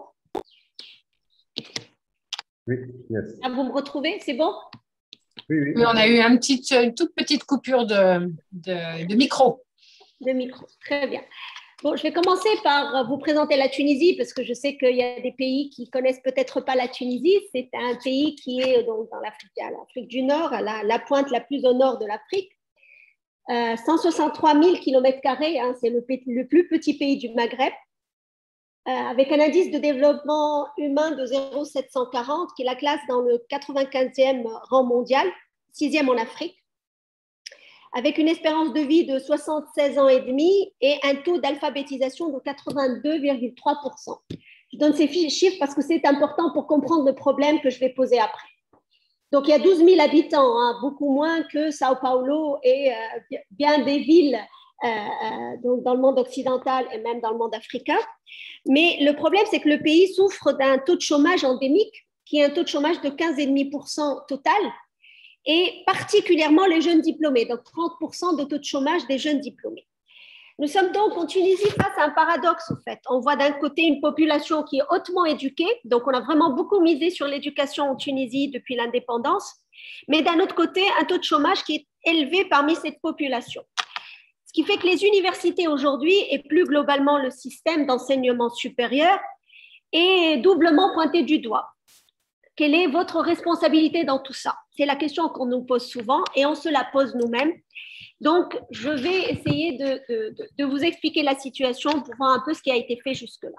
Oui, yes. Là, vous me retrouvez? C'est bon? Oui, on a eu une toute petite coupure de micro. 2011, très bien. Bon, je vais commencer par vous présenter la Tunisie parce que je sais qu'il y a des pays qui connaissent peut-être pas la Tunisie. C'est un pays qui est donc dans l'Afrique du Nord, à la pointe la plus au nord de l'Afrique. 163 000 km², hein, c'est le plus petit pays du Maghreb, avec un indice de développement humain de 0,740 qui la classe dans le 95e rang mondial, 6e en Afrique, avec une espérance de vie de 76 ans et demi et un taux d'alphabétisation de 82,3%. Je donne ces chiffres parce que c'est important pour comprendre le problème que je vais poser après. Donc, il y a 12 000 habitants, hein, beaucoup moins que Sao Paulo et bien des villes donc dans le monde occidental et même dans le monde africain. Mais le problème, c'est que le pays souffre d'un taux de chômage endémique qui est un taux de chômage de 15,5% total et particulièrement les jeunes diplômés, donc 30% de taux de chômage des jeunes diplômés. Nous sommes donc en Tunisie face à un paradoxe, en fait. On voit d'un côté une population qui est hautement éduquée, donc on a vraiment beaucoup misé sur l'éducation en Tunisie depuis l'indépendance, mais d'un autre côté, un taux de chômage qui est élevé parmi cette population. Ce qui fait que les universités aujourd'hui, et plus globalement le système d'enseignement supérieur, est doublement pointé du doigt. Quelle est votre responsabilité dans tout ça? C'est la question qu'on nous pose souvent et on se la pose nous-mêmes. Donc, je vais essayer de vous expliquer la situation pour voir un peu ce qui a été fait jusque-là.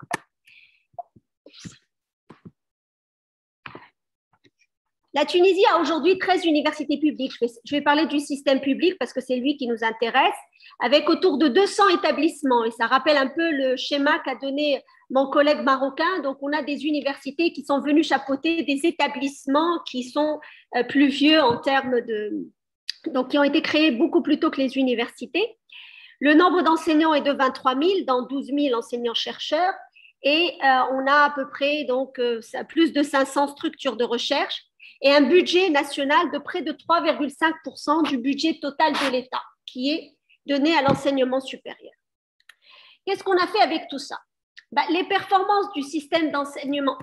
La Tunisie a aujourd'hui 13 universités publiques. Je vais parler du système public parce que c'est lui qui nous intéresse, avec autour de 200 établissements. Et ça rappelle un peu le schéma qu'a donné mon collègue marocain. Donc, on a des universités qui sont venues chapeauter des établissements qui sont plus vieux en termes de... Donc, qui ont été créés beaucoup plus tôt que les universités. Le nombre d'enseignants est de 23 000, dans 12 000 enseignants-chercheurs. Et on a à peu près donc, plus de 500 structures de recherche et un budget national de près de 3,5% du budget total de l'État qui est donné à l'enseignement supérieur. Qu'est-ce qu'on a fait avec tout ça? Les performances du système d'enseignement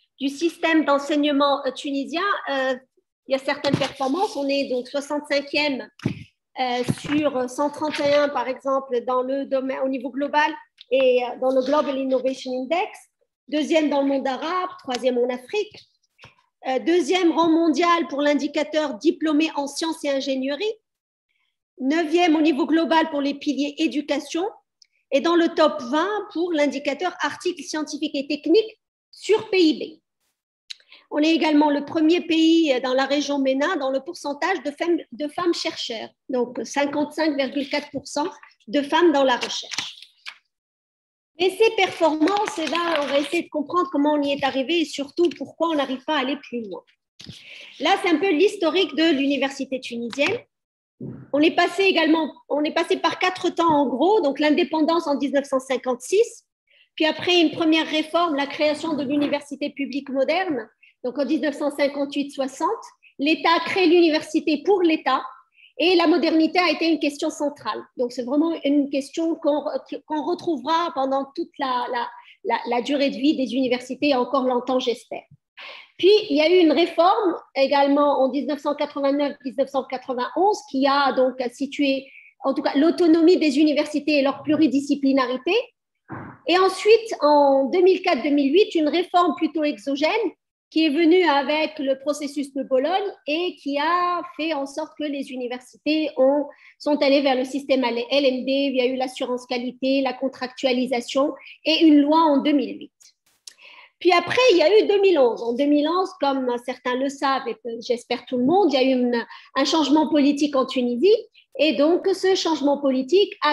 tunisien, il y a certaines performances. On est donc 65e sur 131, par exemple, dans le domaine, au niveau global et dans le Global Innovation Index. Deuxième dans le monde arabe, troisième en Afrique. Deuxième rang mondial pour l'indicateur diplômé en sciences et ingénierie. 9e au niveau global pour les piliers éducation. Et dans le top 20 pour l'indicateur articles scientifiques et techniques sur PIB. On est également le premier pays dans la région MENA dans le pourcentage de femmes chercheurs, donc 55,4% de femmes dans la recherche. Et ces performances, on va essayer de comprendre comment on y est arrivé et surtout pourquoi on n'arrive pas à aller plus loin. Là, c'est un peu l'historique de l'université tunisienne. On est passé par 4 temps en gros, donc l'indépendance en 1956, puis après une première réforme, la création de l'université publique moderne, donc en 1958-60, l'État a créé l'université pour l'État et la modernité a été une question centrale. Donc c'est vraiment une question qu'on retrouvera pendant toute la durée de vie des universités et encore longtemps, j'espère. Puis, il y a eu une réforme également en 1989-1991 qui a donc situé, en tout cas, l'autonomie des universités et leur pluridisciplinarité. Et ensuite, en 2004-2008, une réforme plutôt exogène qui est venue avec le processus de Bologne et qui a fait en sorte que les universités sont allées vers le système LMD. Il y a eu l'assurance qualité, la contractualisation et une loi en 2008. Puis après, il y a eu 2011. En 2011, comme certains le savent, et j'espère tout le monde, il y a eu un changement politique en Tunisie. Et donc, ce changement politique a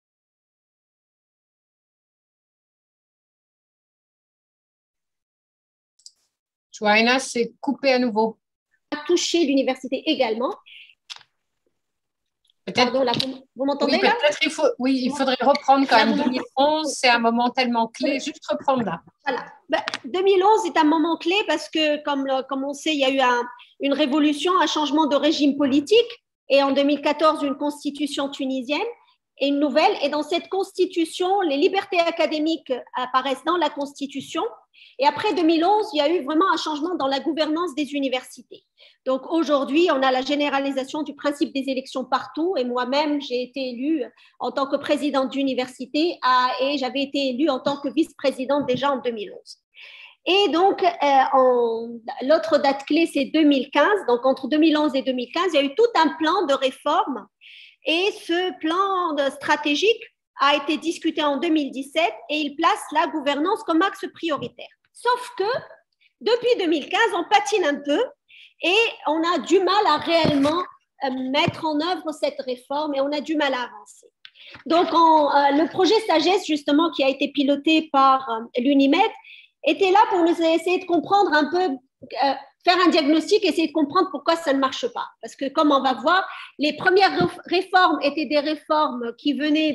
Joanna, c'est coupé à nouveau. touché l'université également. Pardon, là, vous m'entendez là? Il faudrait reprendre quand même. 2011, c'est un moment tellement clé. Juste reprendre là. Voilà. 2011 est un moment clé parce que, comme on sait, il y a eu une révolution, un changement de régime politique et en 2014, une constitution tunisienne et une nouvelle. Et dans cette constitution, les libertés académiques apparaissent dans la constitution Et après 2011, il y a eu vraiment un changement dans la gouvernance des universités. Donc aujourd'hui, on a la généralisation du principe des élections partout. Et moi-même, j'ai été élue en tant que présidente d'université et j'avais été élue en tant que vice-présidente déjà en 2011. Et donc, l'autre date clé, c'est 2015. Donc, entre 2011 et 2015, il y a eu tout un plan de réforme. Et ce plan stratégique a été discuté en 2017 et il place la gouvernance comme axe prioritaire. Sauf que, depuis 2015, on patine un peu et on a du mal à réellement mettre en œuvre cette réforme et on a du mal à avancer. Donc, le projet Sagesse, justement, qui a été piloté par l'UNIMED, était là pour nous essayer de comprendre un peu, faire un diagnostic, essayer de comprendre pourquoi ça ne marche pas. Parce que, comme on va voir, les premières réformes étaient des réformes qui venaient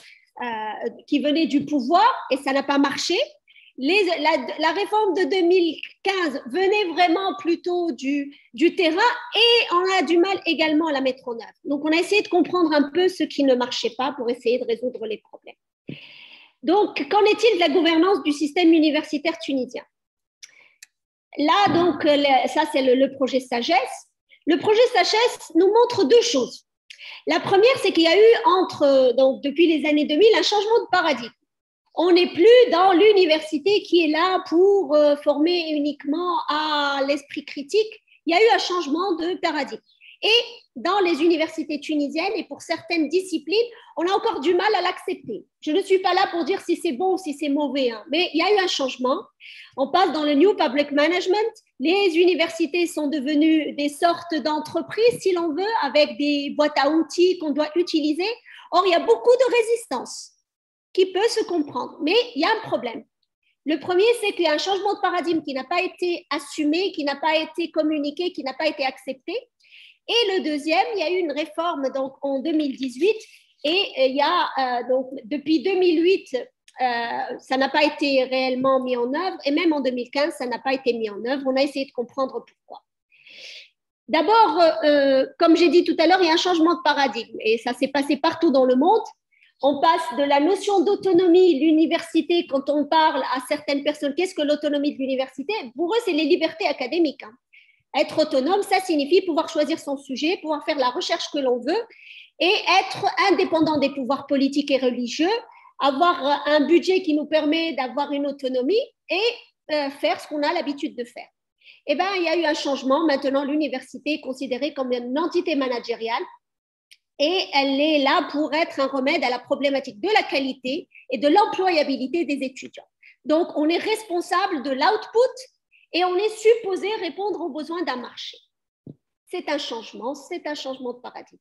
du pouvoir et ça n'a pas marché. La réforme de 2015 venait vraiment plutôt du terrain et on a du mal également à la mettre en œuvre. Donc, on a essayé de comprendre un peu ce qui ne marchait pas pour essayer de résoudre les problèmes. Donc, qu'en est-il de la gouvernance du système universitaire tunisien? Là, donc, ça, c'est le projet Sagesse. Le projet Sagesse nous montre deux choses. La première, c'est qu'il y a eu, donc, depuis les années 2000, un changement de paradigme. On n'est plus dans l'université qui est là pour former uniquement à l'esprit critique. Il y a eu un changement de paradigme. Et dans les universités tunisiennes et pour certaines disciplines, on a encore du mal à l'accepter. Je ne suis pas là pour dire si c'est bon ou si c'est mauvais, hein, mais il y a eu un changement. On passe dans le New Public Management. Les universités sont devenues des sortes d'entreprises, si l'on veut, avec des boîtes à outils qu'on doit utiliser. Or, il y a beaucoup de résistance qui peut se comprendre, mais il y a un problème. Le premier, c'est qu'il y a un changement de paradigme qui n'a pas été assumé, qui n'a pas été communiqué, qui n'a pas été accepté. Et le deuxième, il y a eu une réforme donc, en 2018 et il y a donc, depuis 2008, ça n'a pas été réellement mis en œuvre et même en 2015, ça n'a pas été mis en œuvre. On a essayé de comprendre pourquoi. D'abord, comme j'ai dit tout à l'heure, il y a un changement de paradigme et ça s'est passé partout dans le monde. On passe de la notion d'autonomie, l'université, quand on parle à certaines personnes, qu'est-ce que l'autonomie de l'université? Pour eux, c'est les libertés académiques. Hein. Être autonome, ça signifie pouvoir choisir son sujet, pouvoir faire la recherche que l'on veut et être indépendant des pouvoirs politiques et religieux, avoir un budget qui nous permet d'avoir une autonomie et faire ce qu'on a l'habitude de faire. Eh bien, il y a eu un changement. Maintenant, l'université est considérée comme une entité managériale et elle est là pour être un remède à la problématique de la qualité et de l'employabilité des étudiants. Donc, on est responsable de l'output et on est supposé répondre aux besoins d'un marché. C'est un changement de paradigme.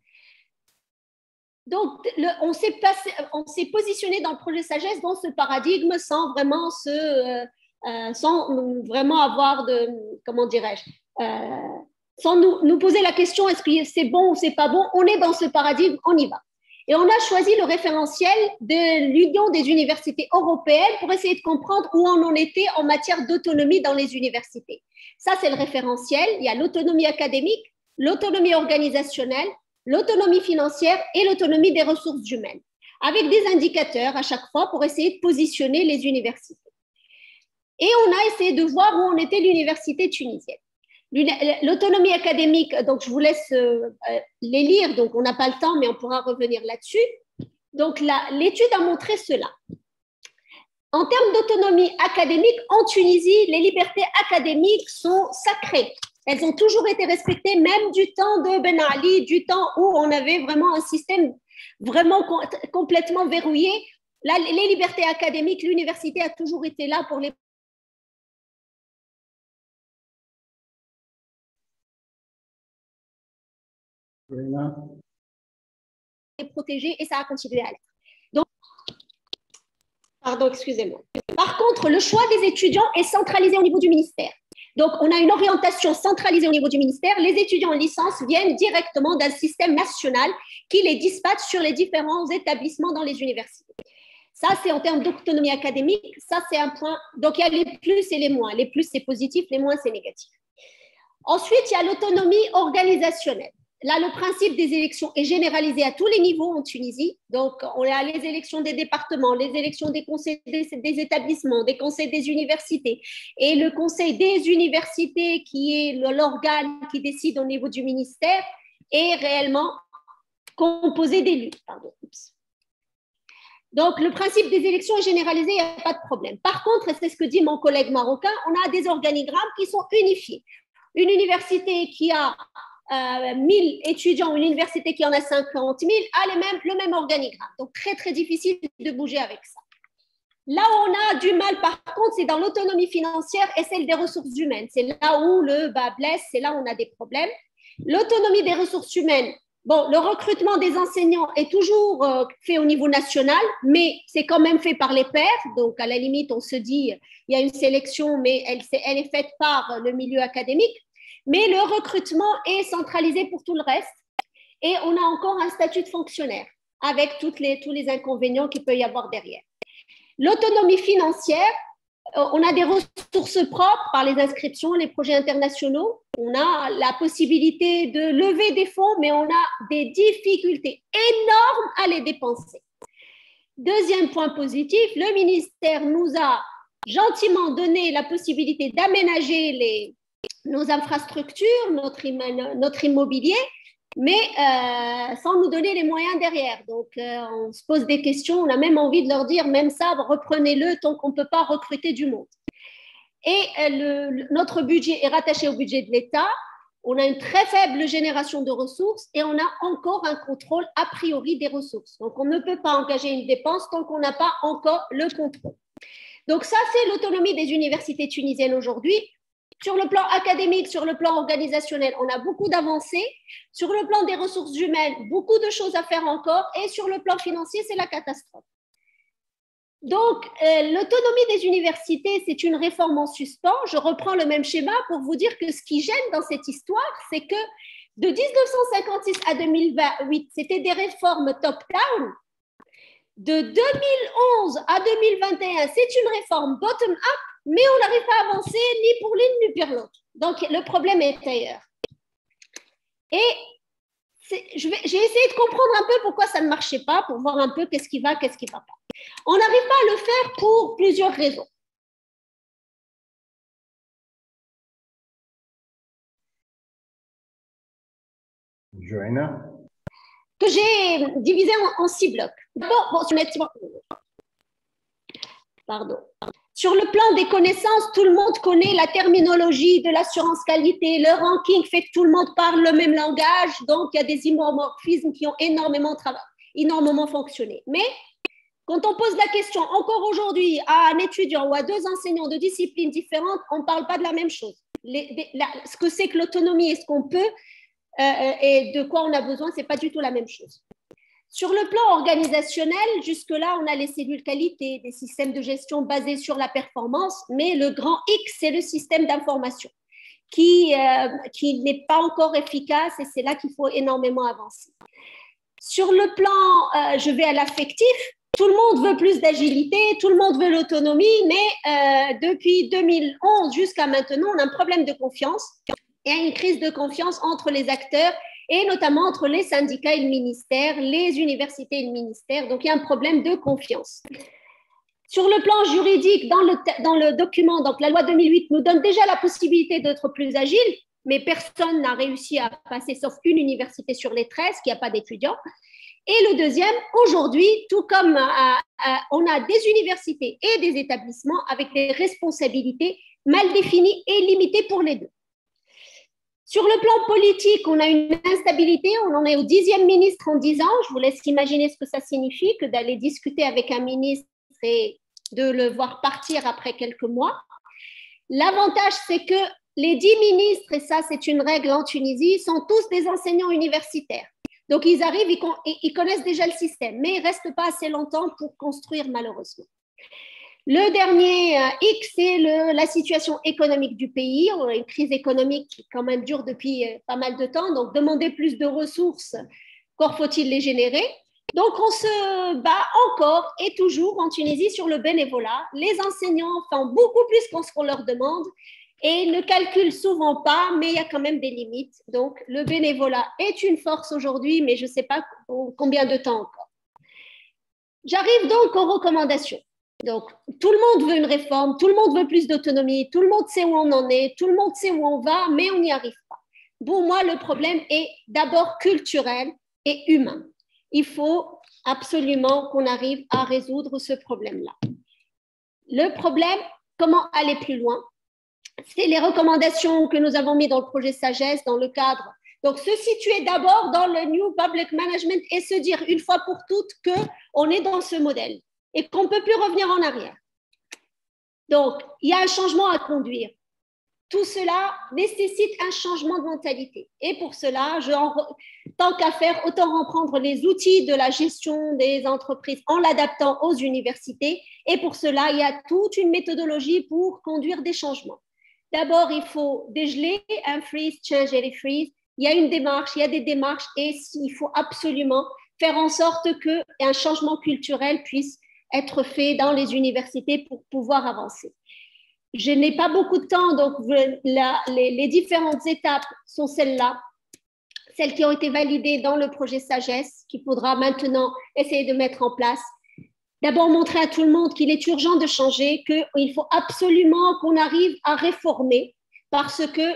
Donc, on s'est positionné dans le projet Sagesse dans ce paradigme sans vraiment avoir de, comment dirais-je, sans nous poser la question est-ce que c'est bon ou c'est pas bon. On est dans ce paradigme, on y va. Et on a choisi le référentiel de l'Union des universités européennes pour essayer de comprendre où on en était en matière d'autonomie dans les universités. Ça, c'est le référentiel. Il y a l'autonomie académique, l'autonomie organisationnelle, l'autonomie financière et l'autonomie des ressources humaines, avec des indicateurs à chaque fois pour essayer de positionner les universités. Et on a essayé de voir où en était l'université tunisienne. L'autonomie académique, donc je vous laisse les lire, donc on n'a pas le temps, mais on pourra revenir là-dessus. Donc l'étude a montré cela. En termes d'autonomie académique, en Tunisie, les libertés académiques sont sacrées. Elles ont toujours été respectées, même du temps de Ben Ali, du temps où on avait vraiment un système vraiment complètement verrouillé. Là, les libertés académiques, l'université a toujours été là pour les protéger et ça a continué à l'être. Donc, pardon, excusez-moi. Par contre, le choix des étudiants est centralisé au niveau du ministère. Donc, on a une orientation centralisée au niveau du ministère. Les étudiants en licence viennent directement d'un système national qui les dispatche sur les différents établissements dans les universités. Ça, c'est en termes d'autonomie académique. Ça, c'est un point. Donc, il y a les plus et les moins. Les plus, c'est positif. Les moins, c'est négatif. Ensuite, il y a l'autonomie organisationnelle. là, le principe des élections est généralisé à tous les niveaux en Tunisie. Donc, on a les élections des départements, les élections des conseils des établissements, des conseils des universités. Et le conseil des universités, qui est l'organe qui décide au niveau du ministère, est réellement composé d'élus. Donc, le principe des élections est généralisé, il n'y a pas de problème. Par contre, et c'est ce que dit mon collègue marocain, on a des organigrammes qui sont unifiés. Une université qui a 1000 étudiants, une université qui en a 50 000, a le même organigramme. Donc, très, très difficile de bouger avec ça. Là où on a du mal, par contre, c'est dans l'autonomie financière et celle des ressources humaines. C'est là où le bas blesse, c'est là où on a des problèmes. L'autonomie des ressources humaines, bon, le recrutement des enseignants est toujours fait au niveau national, mais c'est quand même fait par les pairs. Donc, à la limite, on se dit, il y a une sélection, mais elle est faite par le milieu académique. Mais le recrutement est centralisé pour tout le reste. Et on a encore un statut de fonctionnaire avec tous les inconvénients qu'il peut y avoir derrière. L'autonomie financière, on a des ressources propres par les inscriptions, les projets internationaux. On a la possibilité de lever des fonds, mais on a des difficultés énormes à les dépenser. Deuxième point positif, le ministère nous a gentiment donné la possibilité d'aménager nos infrastructures, notre immobilier, mais sans nous donner les moyens derrière. Donc, on se pose des questions, on a même envie de leur dire, même ça, reprenez-le tant qu'on ne peut pas recruter du monde. Et notre budget est rattaché au budget de l'État. On a une très faible génération de ressources et on a encore un contrôle a priori des ressources. Donc, on ne peut pas engager une dépense tant qu'on n'a pas encore le contrôle. Donc, ça, c'est l'autonomie des universités tunisiennes aujourd'hui. Sur le plan académique, sur le plan organisationnel, on a beaucoup d'avancées. Sur le plan des ressources humaines, beaucoup de choses à faire encore. Et sur le plan financier, c'est la catastrophe. Donc, l'autonomie des universités, c'est une réforme en suspens. Je reprends le même schéma pour vous dire que ce qui gêne dans cette histoire, c'est que de 1956 à 2028, c'était des réformes top-down. De 2011 à 2021, c'est une réforme bottom-up, mais on n'arrive pas à avancer ni pour l'une ni pour l'autre. Donc, le problème est ailleurs. Et j'ai essayé de comprendre un peu pourquoi ça ne marchait pas, pour voir un peu qu'est-ce qui va, qu'est-ce qui ne va pas. On n'arrive pas à le faire pour plusieurs raisons. Joanna? Que j'ai divisé en 6 blocs. Pardon. Sur le plan des connaissances, tout le monde connaît la terminologie de l'assurance qualité. Le ranking fait que tout le monde parle le même langage. Donc, il y a des isomorphismes qui ont énormément fonctionné. Mais quand on pose la question encore aujourd'hui à un étudiant ou à 2 enseignants de disciplines différentes, on ne parle pas de la même chose. Ce que c'est que l'autonomie et ce qu'on peut et de quoi on a besoin, ce n'est pas du tout la même chose. Sur le plan organisationnel, jusque-là, on a les cellules qualité, des systèmes de gestion basés sur la performance, mais le grand X, c'est le système d'information qui n'est pas encore efficace et c'est là qu'il faut énormément avancer. Sur le plan, je vais à l'affectif, tout le monde veut plus d'agilité, tout le monde veut l'autonomie, mais depuis 2011 jusqu'à maintenant, on a un problème de confiance et une crise de confiance entre les acteurs et notamment entre les syndicats et le ministère, les universités et le ministère. Donc, il y a un problème de confiance. Sur le plan juridique, dans le document, donc la loi 2008 nous donne déjà la possibilité d'être plus agile, mais personne n'a réussi à passer, sauf une université sur les 13 qui n'a pas d'étudiants. Et le deuxième, aujourd'hui, tout comme on a des universités et des établissements avec des responsabilités mal définies et limitées pour les deux. Sur le plan politique, on a une instabilité, on en est au 10e ministre en 10 ans. Je vous laisse imaginer ce que ça signifie que d'aller discuter avec un ministre et de le voir partir après quelques mois. L'avantage, c'est que les 10 ministres, et ça c'est une règle en Tunisie, sont tous des enseignants universitaires. Donc ils arrivent, ils connaissent déjà le système, mais ils ne restent pas assez longtemps pour construire malheureusement. Le dernier X, c'est la situation économique du pays. On a une crise économique qui quand même dure depuis pas mal de temps. Donc, demander plus de ressources, encore faut-il les générer. Donc, on se bat encore et toujours en Tunisie sur le bénévolat. Les enseignants font beaucoup plus qu'on leur demande et ne calcule souvent pas, mais il y a quand même des limites. Donc, le bénévolat est une force aujourd'hui, mais je ne sais pas combien de temps encore. J'arrive donc aux recommandations. Donc, tout le monde veut une réforme, tout le monde veut plus d'autonomie, tout le monde sait où on en est, tout le monde sait où on va, mais on n'y arrive pas. Pour moi, le problème est d'abord culturel et humain. Il faut absolument qu'on arrive à résoudre ce problème-là. Le problème, comment aller plus loin? C'est les recommandations que nous avons mises dans le projet Sagesse, dans le cadre. Donc, se situer d'abord dans le New Public Management et se dire une fois pour toutes qu'on est dans ce modèle et qu'on ne peut plus revenir en arrière. Donc, il y a un changement à conduire. Tout cela nécessite un changement de mentalité. Et pour cela, tant qu'à faire, autant reprendre les outils de la gestion des entreprises en l'adaptant aux universités. Et pour cela, il y a toute une méthodologie pour conduire des changements. D'abord, il faut dégeler un freeze, change et refreeze. Il y a une démarche, il y a des démarches et il faut absolument faire en sorte qu'un changement culturel puisse être fait dans les universités pour pouvoir avancer. Je n'ai pas beaucoup de temps, donc les différentes étapes sont celles-là, celles qui ont été validées dans le projet Sagesse, qu'il faudra maintenant essayer de mettre en place. D'abord, montrer à tout le monde qu'il est urgent de changer, qu'il faut absolument qu'on arrive à réformer, parce que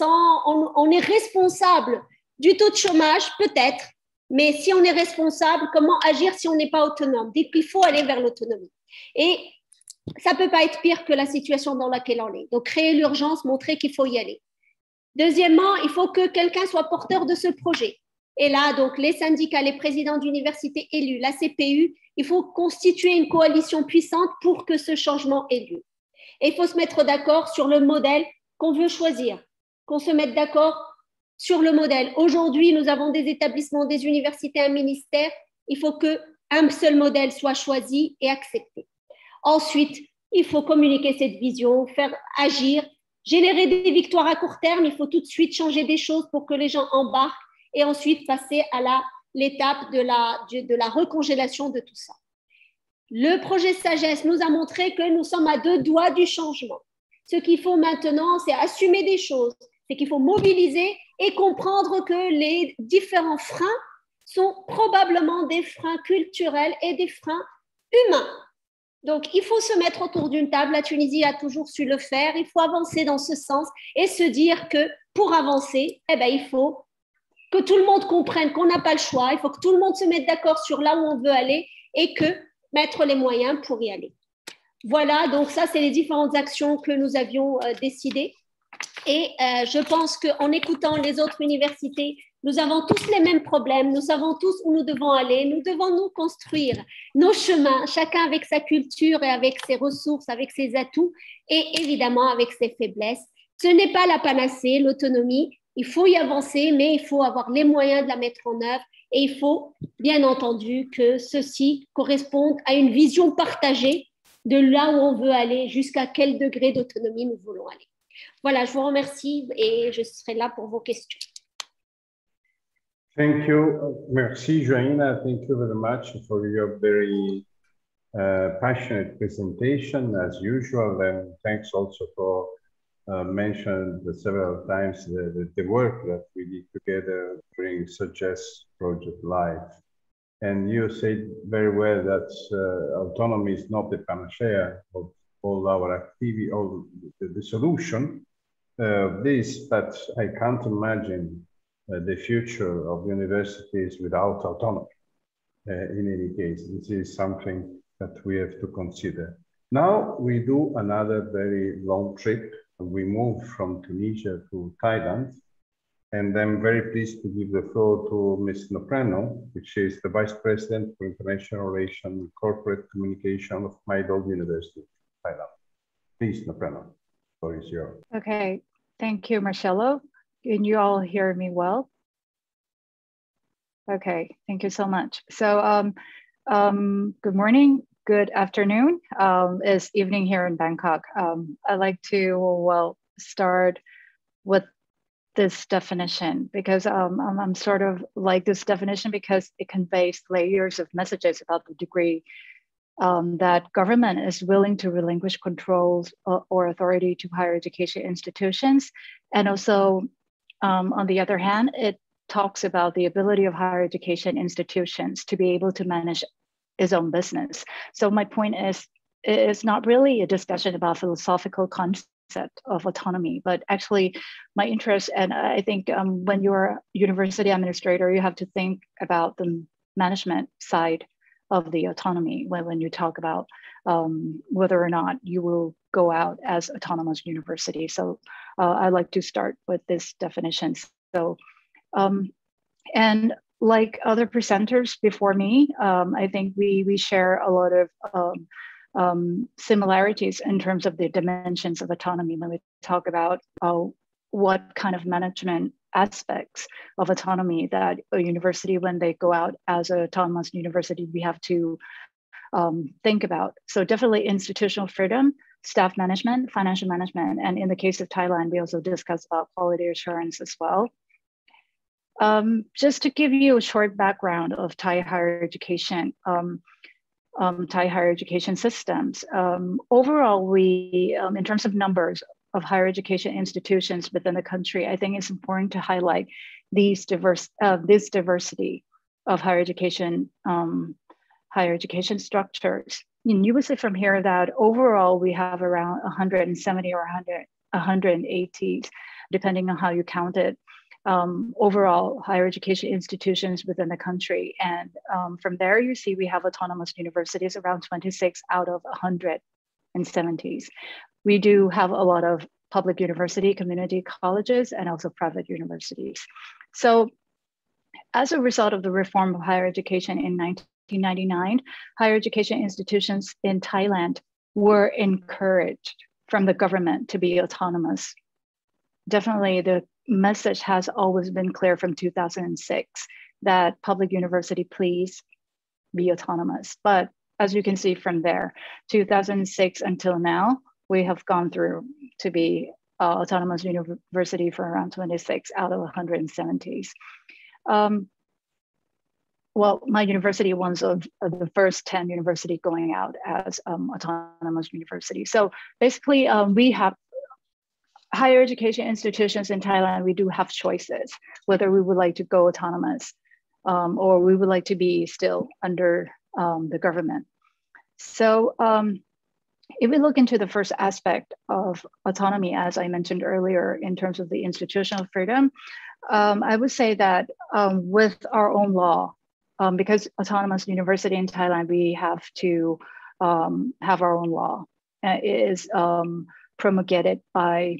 on est responsable du taux de chômage, peut-être, mais si on est responsable, comment agir si on n'est pas autonome? Donc, il faut aller vers l'autonomie. Et ça ne peut pas être pire que la situation dans laquelle on est. Donc, créer l'urgence, montrer qu'il faut y aller. Deuxièmement, il faut que quelqu'un soit porteur de ce projet. Et là, donc, les syndicats, les présidents d'universités élus, la CPU, il faut constituer une coalition puissante pour que ce changement ait lieu. Et il faut se mettre d'accord sur le modèle qu'on veut choisir, qu'on se mette d'accord sur le modèle. Aujourd'hui, nous avons des établissements, des universités, un ministère. Il faut qu'un seul modèle soit choisi et accepté. Ensuite, il faut communiquer cette vision, faire agir, générer des victoires à court terme. Il faut tout de suite changer des choses pour que les gens embarquent et ensuite passer à l'étape de la recongélation de tout ça. Le projet Sagesse nous a montré que nous sommes à 2 doigts du changement. Ce qu'il faut maintenant, c'est assumer des choses. C'est qu'il faut mobiliser et comprendre que les différents freins sont probablement des freins culturels et des freins humains. Donc, il faut se mettre autour d'une table. La Tunisie a toujours su le faire. Il faut avancer dans ce sens et se dire que pour avancer, il faut que tout le monde comprenne qu'on n'a pas le choix. Il faut que tout le monde se mette d'accord sur là où on veut aller et que mettre les moyens pour y aller. Voilà, donc ça, c'est les différentes actions que nous avions décidées. Et je pense qu'en écoutant les autres universités, nous avons tous les mêmes problèmes, nous savons tous où nous devons aller, nous devons nous construire nos chemins, chacun avec sa culture et avec ses ressources, avec ses atouts et évidemment avec ses faiblesses. Ce n'est pas la panacée, l'autonomie, il faut y avancer, mais il faut avoir les moyens de la mettre en œuvre et il faut bien entendu que ceci corresponde à une vision partagée de là où on veut aller, jusqu'à quel degré d'autonomie nous voulons aller. Voilà, je vous remercie et je serai là pour vos questions. Thank you. Merci, Joanna. Thank you very much for your very passionate presentation, as usual. And thanks also for mentioned several times the work that we did together during Suggest Project Live. And you said very well that autonomy is not the panacea of all our activity, all the solution of this, but I can't imagine the future of universities without autonomy. In any case, this is something that we have to consider. Now we do another very long trip. We move from Tunisia to Thailand. And I'm very pleased to give the floor to Ms. Noprano, which is the Vice President for International Relations and Corporate Communication of Maidol University, Thailand. Please, Noprano, the floor is yours. Okay, thank you, Marcello. Can you all hear me well? Okay, thank you so much. So good morning, good afternoon. It's evening here in Bangkok. I'd like to, start with this definition because I'm sort of like this definition because it conveys layers of messages about the degree that government is willing to relinquish controls or authority to higher education institutions. And also, on the other hand, it talks about the ability of higher education institutions to be able to manage its own business. So my point is, it's not really a discussion about philosophical concept of autonomy, but actually my interest, and I think when you're a university administrator, you have to think about the management side of the autonomy when you talk about whether or not you will go out as autonomous university. So I like to start with this definition. So, and like other presenters before me, I think we share a lot of similarities in terms of the dimensions of autonomy when we talk about what kind of management aspects of autonomy that a university, when they go out as an autonomous university, we have to think about. So definitely institutional freedom, staff management, financial management, and in the case of Thailand, we also discussed about quality assurance as well. Just to give you a short background of Thai higher education, Thai higher education systems. Overall, we, in terms of numbers of higher education institutions within the country, I think it's important to highlight this diversity of higher education structures. And you would say from here that overall we have around 170 or 180, depending on how you count it. Overall higher education institutions within the country. And from there, you see we have autonomous universities around 26 out of 170s. We do have a lot of public university, community colleges, and also private universities. So as a result of the reform of higher education in 1999, higher education institutions in Thailand were encouraged from the government to be autonomous. Definitely the message has always been clear from 2006 that public university, please be autonomous. But as you can see from there, 2006 until now, we have gone through to be autonomous university for around 26 out of 170s. Well, my university was of the first 10 university going out as autonomous university. So basically we have higher education institutions in Thailand, we do have choices, whether we would like to go autonomous or we would like to be still under the government. So if we look into the first aspect of autonomy, as I mentioned earlier, in terms of the institutional freedom, I would say that with our own law, because autonomous university in Thailand, we have to have our own law. It is promulgated by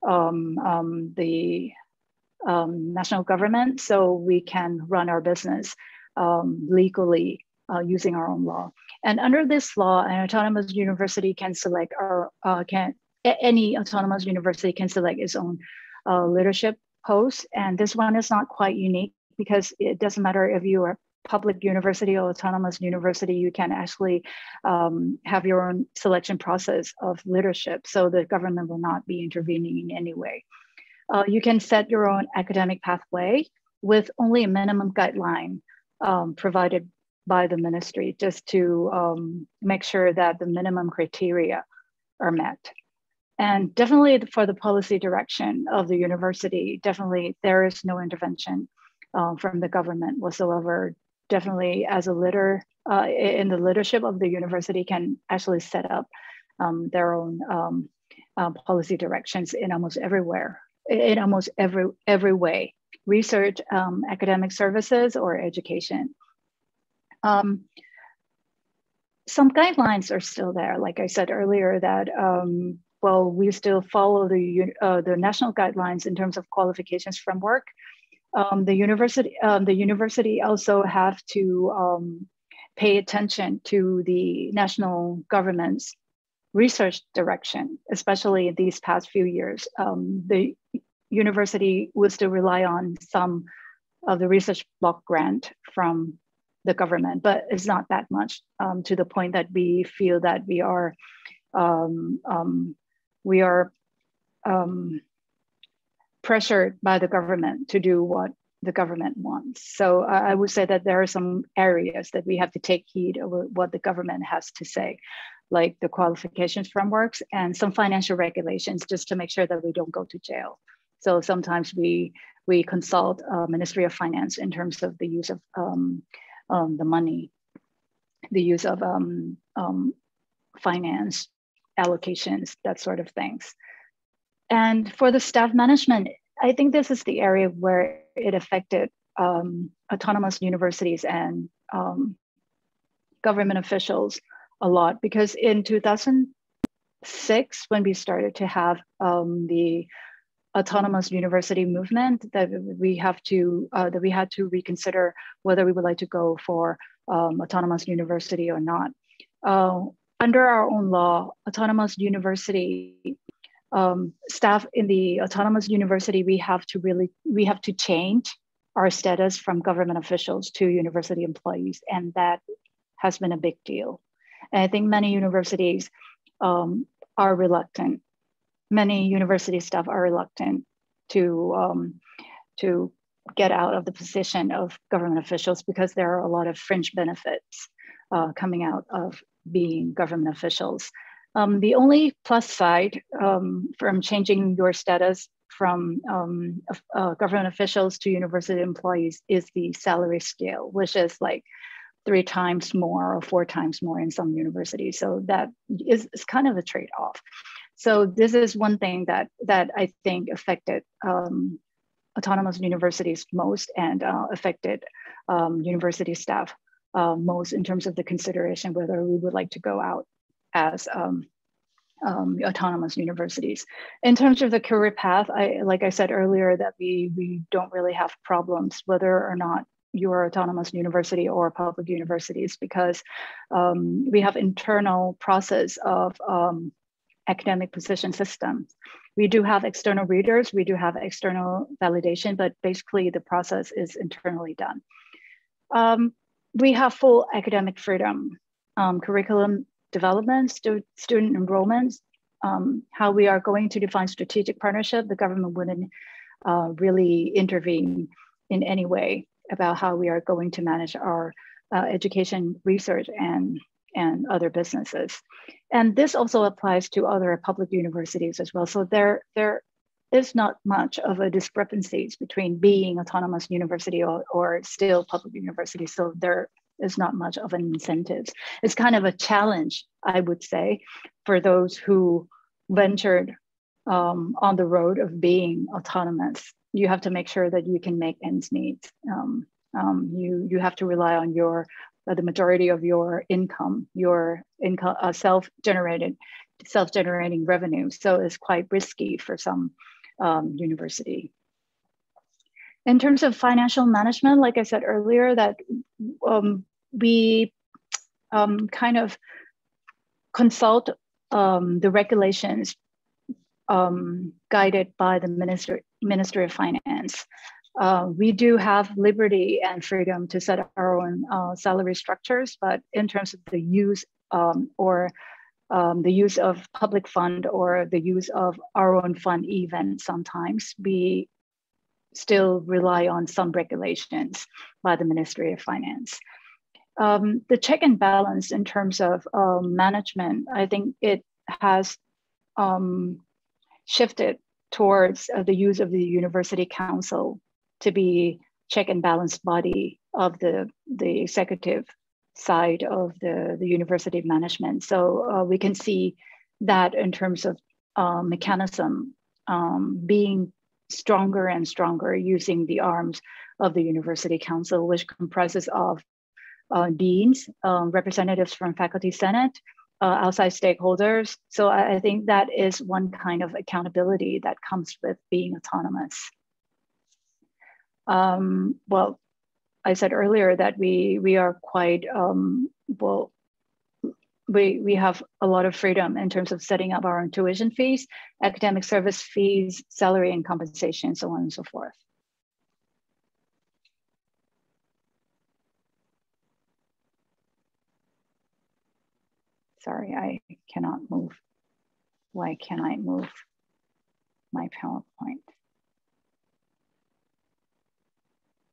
the national government, so we can run our business legally using our own law. And under this law, an autonomous university can select any autonomous university can select its own leadership post. And this one is not quite unique because it doesn't matter if you are public university or autonomous university, you can actually have your own selection process of leadership. So the government will not be intervening in any way. You can set your own academic pathway with only a minimum guideline provided by the ministry, just to make sure that the minimum criteria are met. And definitely for the policy direction of the university, definitely there is no intervention from the government whatsoever. Definitely as a leader in the leadership of the university can actually set up their own policy directions in almost everywhere, in almost every way, research, academic services, or education. Some guidelines are still there. Like I said earlier that, well, we still follow the national guidelines in terms of qualifications framework. The university also have to pay attention to the national government's research direction, especially in these past few years. The university will still rely on some of the research block grant from the government, but it's not that much to the point that we feel that we are pressured by the government to do what the government wants. So I would say that there are some areas that we have to take heed of what the government has to say, like the qualifications frameworks and some financial regulations, just to make sure that we don't go to jail. So sometimes we consult Ministry of Finance in terms of the use of the money, the use of finance allocations, that sort of things. And for the staff management, I think this is the area where it affected autonomous universities and government officials a lot, because in 2006, when we started to have the autonomous university movement, that we had to reconsider whether we would like to go for autonomous university or not. Under our own law, autonomous university staff in the autonomous university, we have to change our status from government officials to university employees, and that has been a big deal. And I think many universities are reluctant. Many university staff are reluctant to get out of the position of government officials because there are a lot of fringe benefits coming out of being government officials. The only plus side from changing your status from government officials to university employees is the salary scale, which is like 3 times more or 4 times more in some universities. So that is kind of a trade-off. So this is one thing that I think affected autonomous universities most and affected university staff most in terms of the consideration whether we would like to go out as autonomous universities. In terms of the career path, like I said earlier, that we don't really have problems whether or not you're autonomous university or public universities, because we have internal process of academic position systems. We do have external readers, we do have external validation, but basically the process is internally done. We have full academic freedom, curriculum development, student enrollments, how we are going to define strategic partnership. The government wouldn't really intervene in any way about how we are going to manage our education research and other businesses. And this also applies to other public universities as well. So there is not much of a discrepancies between being autonomous university or still public university. So there is not much of an incentive. It's kind of a challenge, I would say, for those who ventured on the road of being autonomous. You have to make sure that you can make ends meet. You have to rely on the majority of your income, self-generating revenue. So it's quite risky for some university. In terms of financial management, like I said earlier, that we kind of consult the regulations guided by the Ministry of Finance. We do have liberty and freedom to set our own salary structures, but in terms of the use or the use of public fund or the use of our own fund even, sometimes we still rely on some regulations by the Ministry of Finance. The check and balance in terms of management, I think it has shifted towards the use of the University Council to be check and balance body of the executive side of the university management. So we can see that in terms of mechanism being stronger and stronger using the arms of the University Council, which comprises of deans, representatives from faculty senate, outside stakeholders. So I think that is one kind of accountability that comes with being autonomous. Well, I said earlier that we are quite, we have a lot of freedom in terms of setting up our own tuition fees, academic service fees, salary and compensation, so on and so forth. Sorry, I cannot move. Why can't I move my PowerPoint?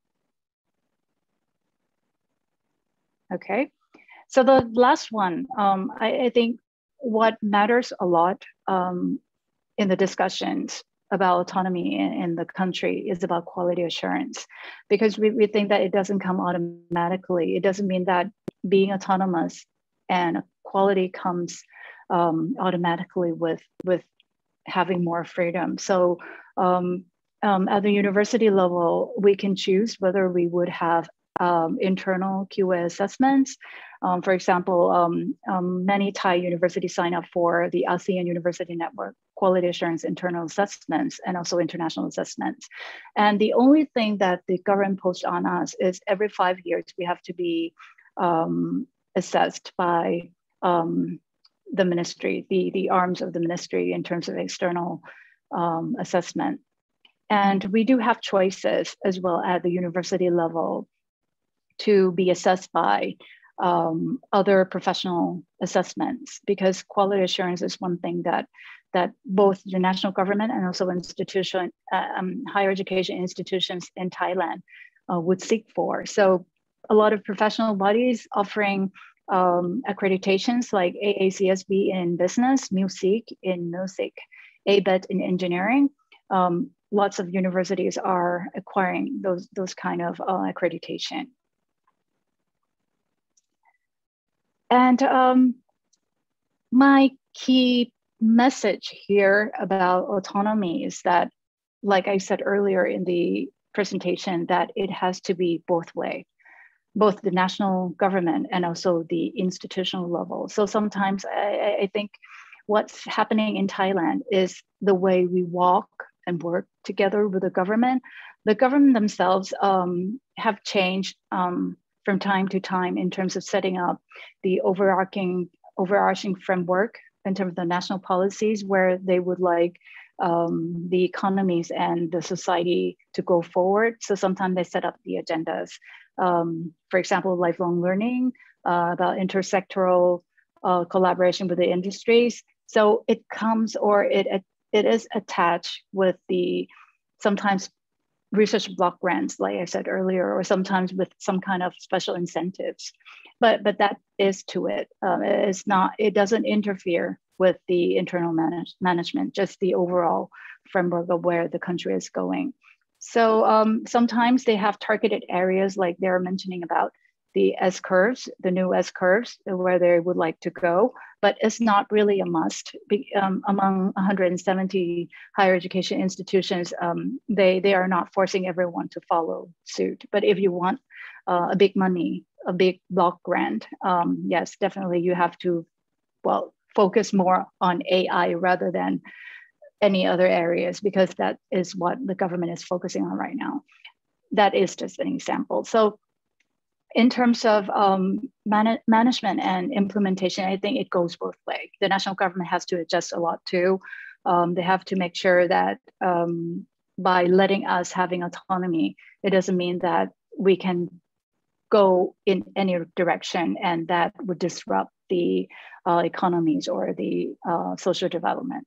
Okay, so the last one, I think what matters a lot in the discussions about autonomy in the country is about quality assurance, because we think that it doesn't come automatically. It doesn't mean that being autonomous and quality comes automatically with having more freedom. So at the university level, we can choose whether we would have internal QA assessments. For example, many Thai universities sign up for the ASEAN University Network Quality Assurance Internal Assessments and also international assessments. And the only thing that the government imposed on us is every 5 years, we have to be assessed by the ministry, the arms of the ministry in terms of external assessment. And we do have choices as well at the university level to be assessed by other professional assessments, because quality assurance is one thing that both the national government and also higher education institutions in Thailand would seek for. So a lot of professional bodies offering accreditations like AACSB in business, MUSIC in music, ABET in engineering. Lots of universities are acquiring those kind of accreditation. And my key message here about autonomy is that, like I said earlier in the presentation, that it has to be both way, both the national government and also the institutional level. So sometimes I think what's happening in Thailand is the way we walk and work together with the government. The government themselves have changed from time to time in terms of setting up the overarching framework in terms of the national policies, where they would like the economies and the society to go forward. So sometimes they set up the agendas. For example, lifelong learning, about intersectoral collaboration with the industries. So it comes, or it is attached with the sometimes research block grants, like I said earlier, or sometimes with some kind of special incentives. But that is to it. It's not. It doesn't interfere with the internal management, just the overall framework of where the country is going. So sometimes they have targeted areas, like they're mentioning about the S-curves, the new S-curves, where they would like to go, but it's not really a must. Among 170 higher education institutions, they are not forcing everyone to follow suit. But if you want a big money, a big block grant, yes, definitely you have to, well, focus more on AI rather than any other areas, because that is what the government is focusing on right now. That is just an example. So in terms of management and implementation, I think it goes both ways. The national government has to adjust a lot too. They have to make sure that by letting us having autonomy, it doesn't mean that we can go in any direction and that would disrupt the economies or the social development.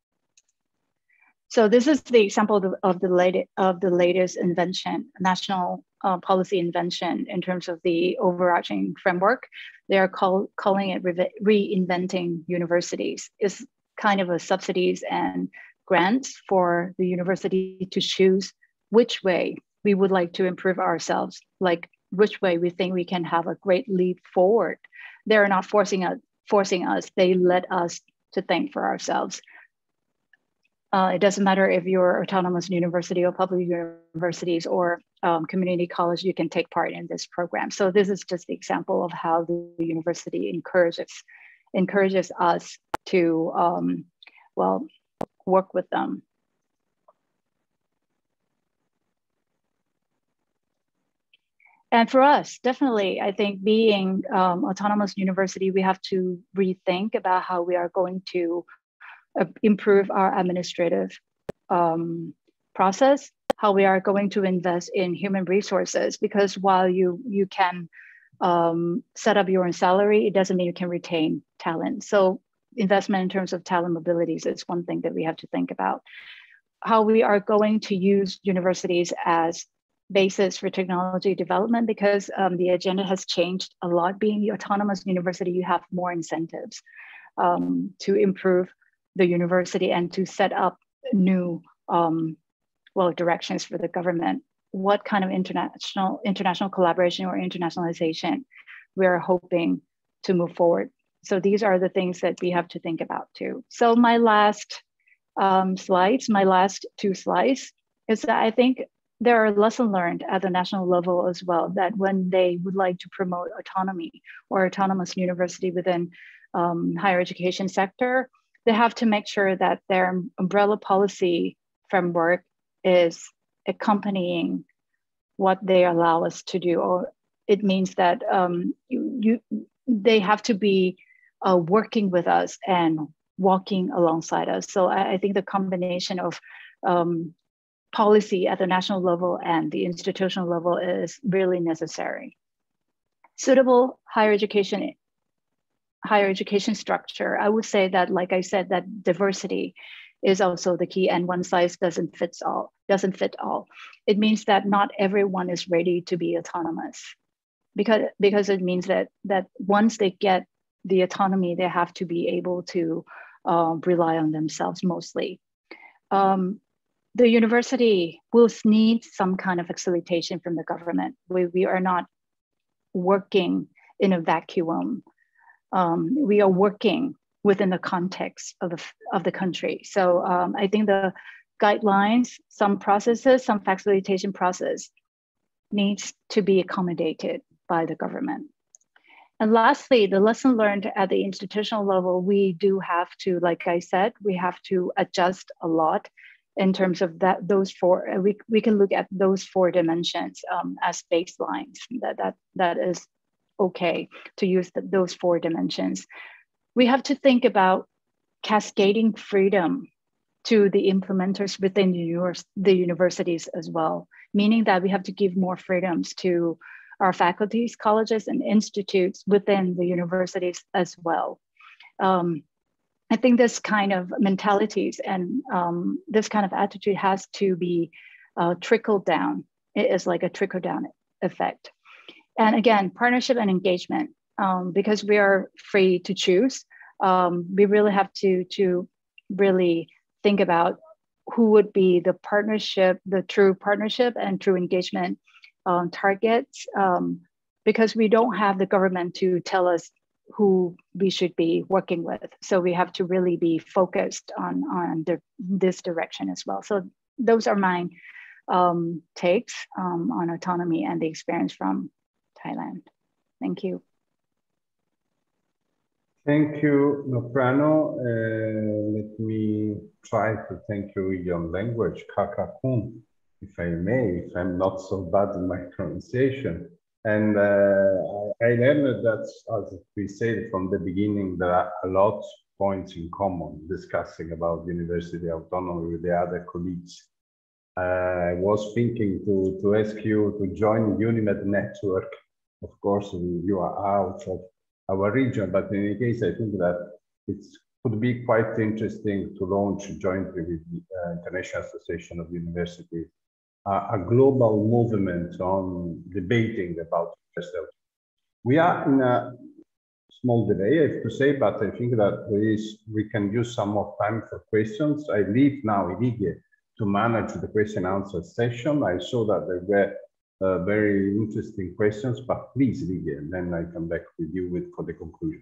So this is the example of the latest invention, national policy invention in terms of the overarching framework. They are calling it reinventing universities. It's kind of a subsidies and grants for the university to choose which way we would like to improve ourselves, like which way we think we can have a great leap forward. They're not forcing us, they let us to think for ourselves. It doesn't matter if you're autonomous university or public universities or community college, you can take part in this program. So this is just the example of how the university encourages us to, well, work with them. And for us, definitely, I think being autonomous university, we have to rethink about how we are going to improve our administrative process, how we are going to invest in human resources, because while you can set up your own salary, it doesn't mean you can retain talent. So investment in terms of talent mobilities is one thing that we have to think about. How we are going to use universities as basis for technology development, because the agenda has changed a lot. Being the autonomous university, you have more incentives to improve the university and to set up new directions for the government. What kind of international collaboration or internationalization we're hoping to move forward. So these are the things that we have to think about too. So my last my last two slides, is that I think there are lessons learned at the national level as well, that when they would like to promote autonomy or autonomous university within higher education sector, they have to make sure that their umbrella policy framework is accompanying what they allow us to do. Or it means that they have to be working with us and walking alongside us. So I think the combination of policy at the national level and the institutional level is really necessary. Suitable higher education structure, I would say that, like I said, that diversity is also the key, and one size doesn't fit all. It means that not everyone is ready to be autonomous, because it means that once they get the autonomy, they have to be able to rely on themselves mostly. The university will need some kind of facilitation from the government. We are not working in a vacuum. We are working within the context of the country. So I think the guidelines, some processes, some facilitation process needs to be accommodated by the government. And lastly, the lesson learned at the institutional level, we do have to, like I said, we have to adjust a lot in terms of those four. We can look at those four dimensions as baselines. That is okay to use those four dimensions. We have to think about cascading freedom to the implementers within the universities as well, meaning that we have to give more freedoms to our faculties, colleges, and institutes within the universities as well. I think this kind of mentalities and this kind of attitude has to be trickled down. It is like a trickle down effect. And again, partnership and engagement, because we are free to choose, we really have to really think about who would be the partnership, the true partnership and true engagement targets, because we don't have the government to tell us who we should be working with. So we have to really be focused on this direction as well. So those are my takes on autonomy and the experience from Thailand. Thank you. Thank you, Noprano. Let me try to thank you in your language, Kakakun, if I may, if I'm not so bad in my pronunciation. And I learned that, as we said from the beginning, there are a lot of points in common discussing about university autonomy with the other colleagues. I was thinking to ask you to join UNIMED network. Of course, you are out of our region, but in any case, I think that it could be quite interesting to launch jointly with the International Association of Universities a global movement on debating about university. We are in a small delay, I have to say, but I think that we can use some more time for questions. I leave now Ilige to manage the question and answer session. I saw that there were very interesting questions, but please, Ilige, and then I come back with you for the conclusion.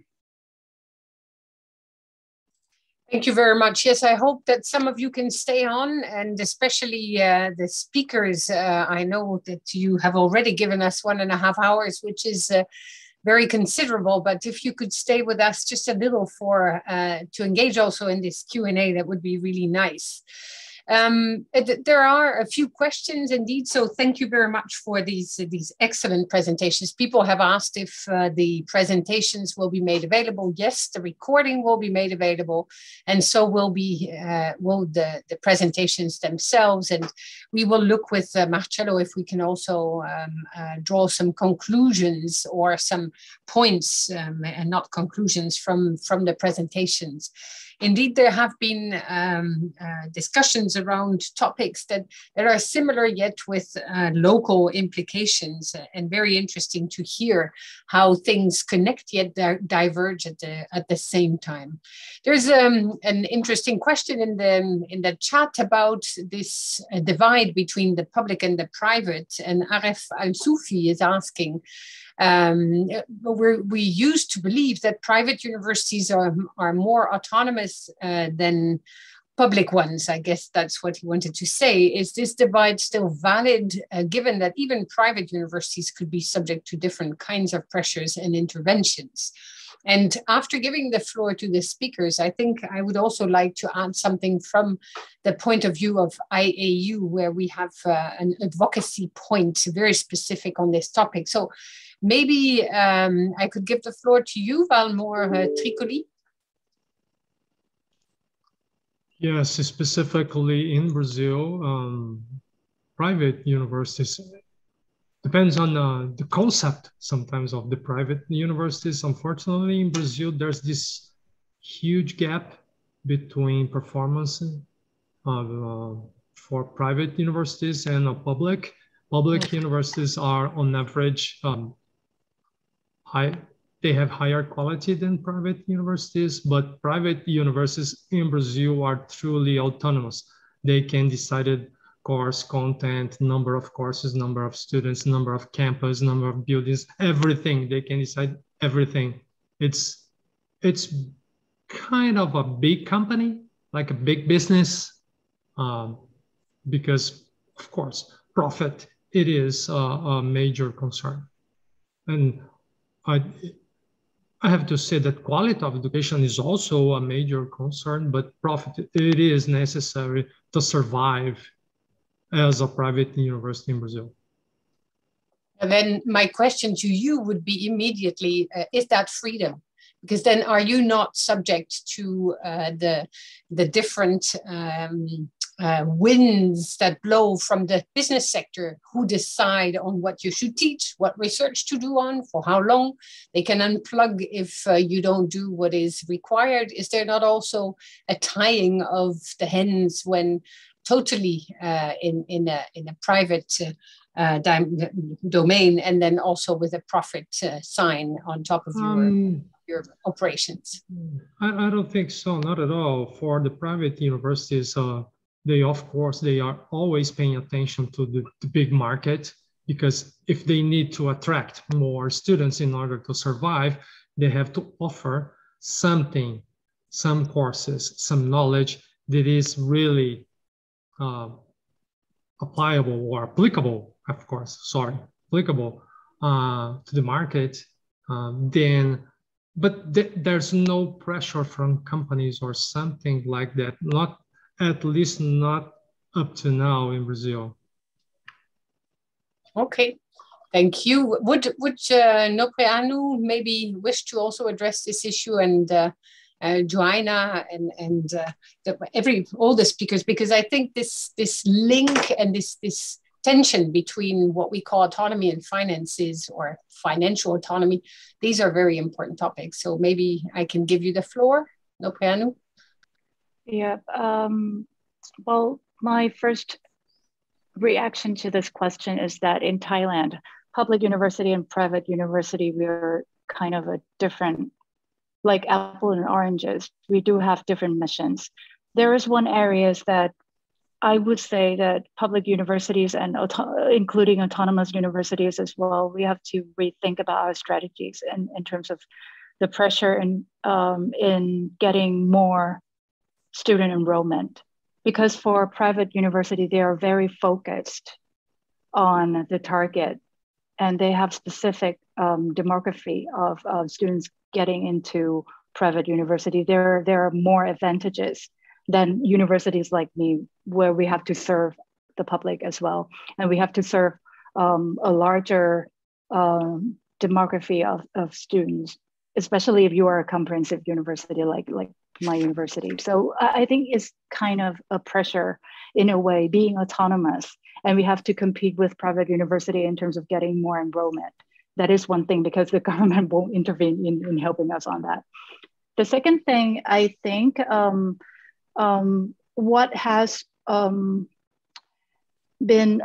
Thank you very much. Yes, I hope that some of you can stay on, and especially the speakers. I know that you have already given us 1.5 hours, which is very considerable, but if you could stay with us just a little to engage also in this Q&A, that would be really nice. There are a few questions indeed, so thank you very much for these excellent presentations. People have asked if the presentations will be made available. Yes, the recording will be made available, and so will the presentations themselves. And we will look with Marcello if we can also draw some conclusions or some points and not conclusions from the presentations. indeed, there have been discussions around topics that are similar yet with local implications, and very interesting to hear how things connect yet diverge at the same time. There's an interesting question in the chat about this divide between the public and the private, and Aref Al-Soufi is asking, we used to believe that private universities are more autonomous than public ones. I guess that's what he wanted to say. Is this divide still valid, given that even private universities could be subject to different kinds of pressures and interventions? And after giving the floor to the speakers, I think I would also like to add something from the point of view of IAU, where we have an advocacy point very specific on this topic. So maybe I could give the floor to you, Valmore Tricoli. Yes, specifically in Brazil, private universities, depends on the concept sometimes of the private universities. Unfortunately, in Brazil, there's this huge gap between performance for private universities and public. Public universities are on average they have higher quality than private universities, but private universities in Brazil are truly autonomous. They can decide course content, number of courses, number of students, number of campus, number of buildings, everything. They can decide everything. It's kind of a big company, like a big business, because of course, profit, it is a major concern. And I have to say that quality of education is also a major concern, but profit, it is necessary to survive as a private university in Brazil. And then my question to you would be immediately, is that freedom? Because then are you not subject to the different winds that blow from the business sector, who decide on what you should teach, what research to do on, for how long? They can unplug if you don't do what is required. Is there not also a tying of the hens when totally in a private domain, and then also with a profit sign on top of your operations? I don't think so, not at all. For the private universities, they are always paying attention to the big market, because if they need to attract more students in order to survive, they have to offer something, some courses, some knowledge that is really applicable, to the market. But there's no pressure from companies or something like that, not at least not up to now in Brazil. Okay, thank you. Would Nopreanu maybe wish to also address this issue, and Joanna and all the speakers, because I think this link and this tension between what we call autonomy and finances, or financial autonomy, these are very important topics. So maybe I can give you the floor, Nopreanu. Yeah, well, my first reaction to this question is that in Thailand, public university and private university, we're kind of a different, like apple and oranges. We do have different missions. There is one area that I would say that public universities and including autonomous universities as well, we have to rethink about our strategies in terms of the pressure in getting more student enrollment. Because for private university, they are very focused on the target, and they have specific demography of students getting into private university. There are more advantages than universities like me, where we have to serve the public as well. And we have to serve a larger demography of students, especially if you are a comprehensive university like my university. So I think it's kind of a pressure in a way, being autonomous, and we have to compete with private university in terms of getting more enrollment. That is one thing, because the government won't intervene in helping us on that. The second thing, I think, what has been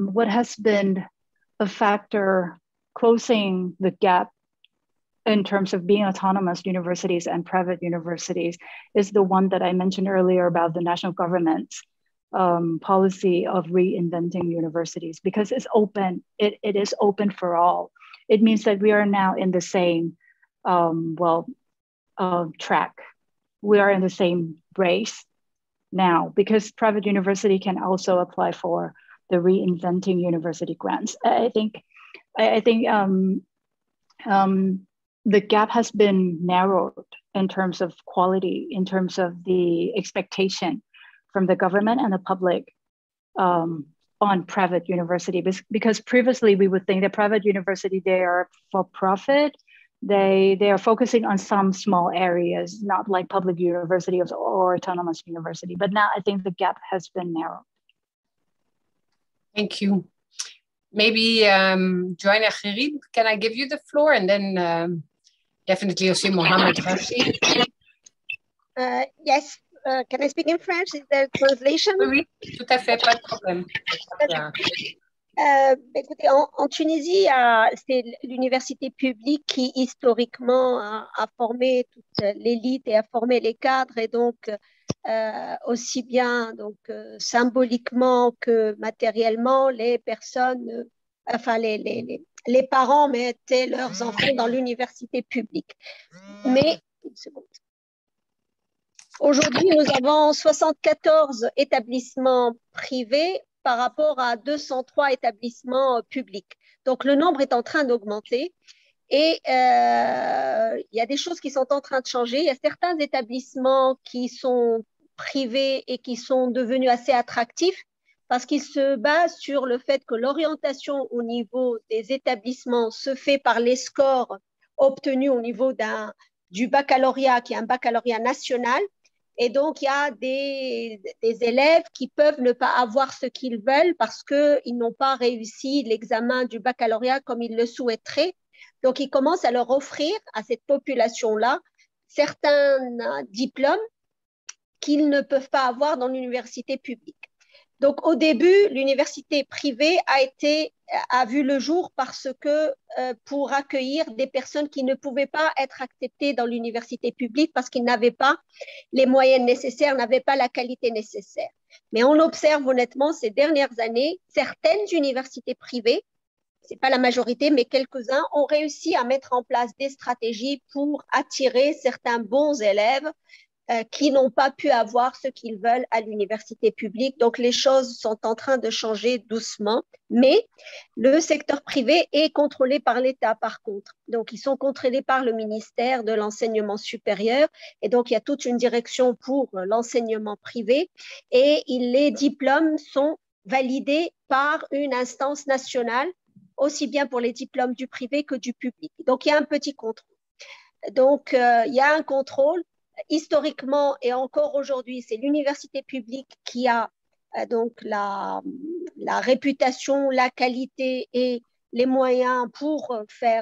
a factor closing the gap in terms of being autonomous universities and private universities is the one that I mentioned earlier about the national government's policy of reinventing universities, because it's open, it is open for all. It means that we are now in the same track. We are in the same race now, because private university can also apply for the reinventing university grants. I think the gap has been narrowed in terms of quality, in terms of the expectation from the government and the public on private university. Because previously we would think that private university, they are for profit. They are focusing on some small areas, not like public universities or autonomous university. But now I think the gap has been narrowed. Thank you. Maybe Joanna Cherib, can I give you the floor? And then definitely aussi Mohamed Rachid. Yes, can I speak in French? Is there translation? Oui, tout à fait, pas de problème. Écoutez, en Tunisie, c'est l'université publique qui historiquement a formé toute l'élite et a formé les cadres, et donc aussi bien symboliquement que matériellement, les personnes, les parents mettaient leurs enfants dans l'université publique. Mais une seconde. Aujourd'hui, nous avons 74 établissements privés par rapport à 203 établissements publics. Donc, le nombre est en train d'augmenter et il y a des choses qui sont en train de changer. Il y a certains établissements qui sont privés et qui sont devenus assez attractifs parce qu'ils se basent sur le fait que l'orientation au niveau des établissements se fait par les scores obtenus au niveau du baccalauréat, qui est un baccalauréat national. Et donc, il y a des élèves qui peuvent ne pas avoir ce qu'ils veulent parce qu'ils n'ont pas réussi l'examen du baccalauréat comme ils le souhaiteraient. Donc, ils commencent à leur offrir à cette population-là certains diplômes qu'ils ne peuvent pas avoir dans l'université publique. Donc, au début, l'université privée a vu le jour parce que pour accueillir des personnes qui ne pouvaient pas être acceptées dans l'université publique parce qu'ils n'avaient pas les moyens nécessaires, n'avaient pas la qualité nécessaire. Mais on observe honnêtement ces dernières années, certaines universités privées, ce n'est pas la majorité, mais quelques-uns ont réussi à mettre en place des stratégies pour attirer certains bons élèves qui n'ont pas pu avoir ce qu'ils veulent à l'université publique. Donc, les choses sont en train de changer doucement, mais le secteur privé est contrôlé par l'État, par contre. Donc, ils sont contrôlés par le ministère de l'enseignement supérieur, et donc, il y a toute une direction pour l'enseignement privé, et les diplômes sont validés par une instance nationale, aussi bien pour les diplômes du privé que du public. Donc, il y a un petit contrôle. Donc, il y a un contrôle. Historiquement et encore aujourd'hui, c'est l'université publique qui a donc la réputation, la qualité et les moyens pour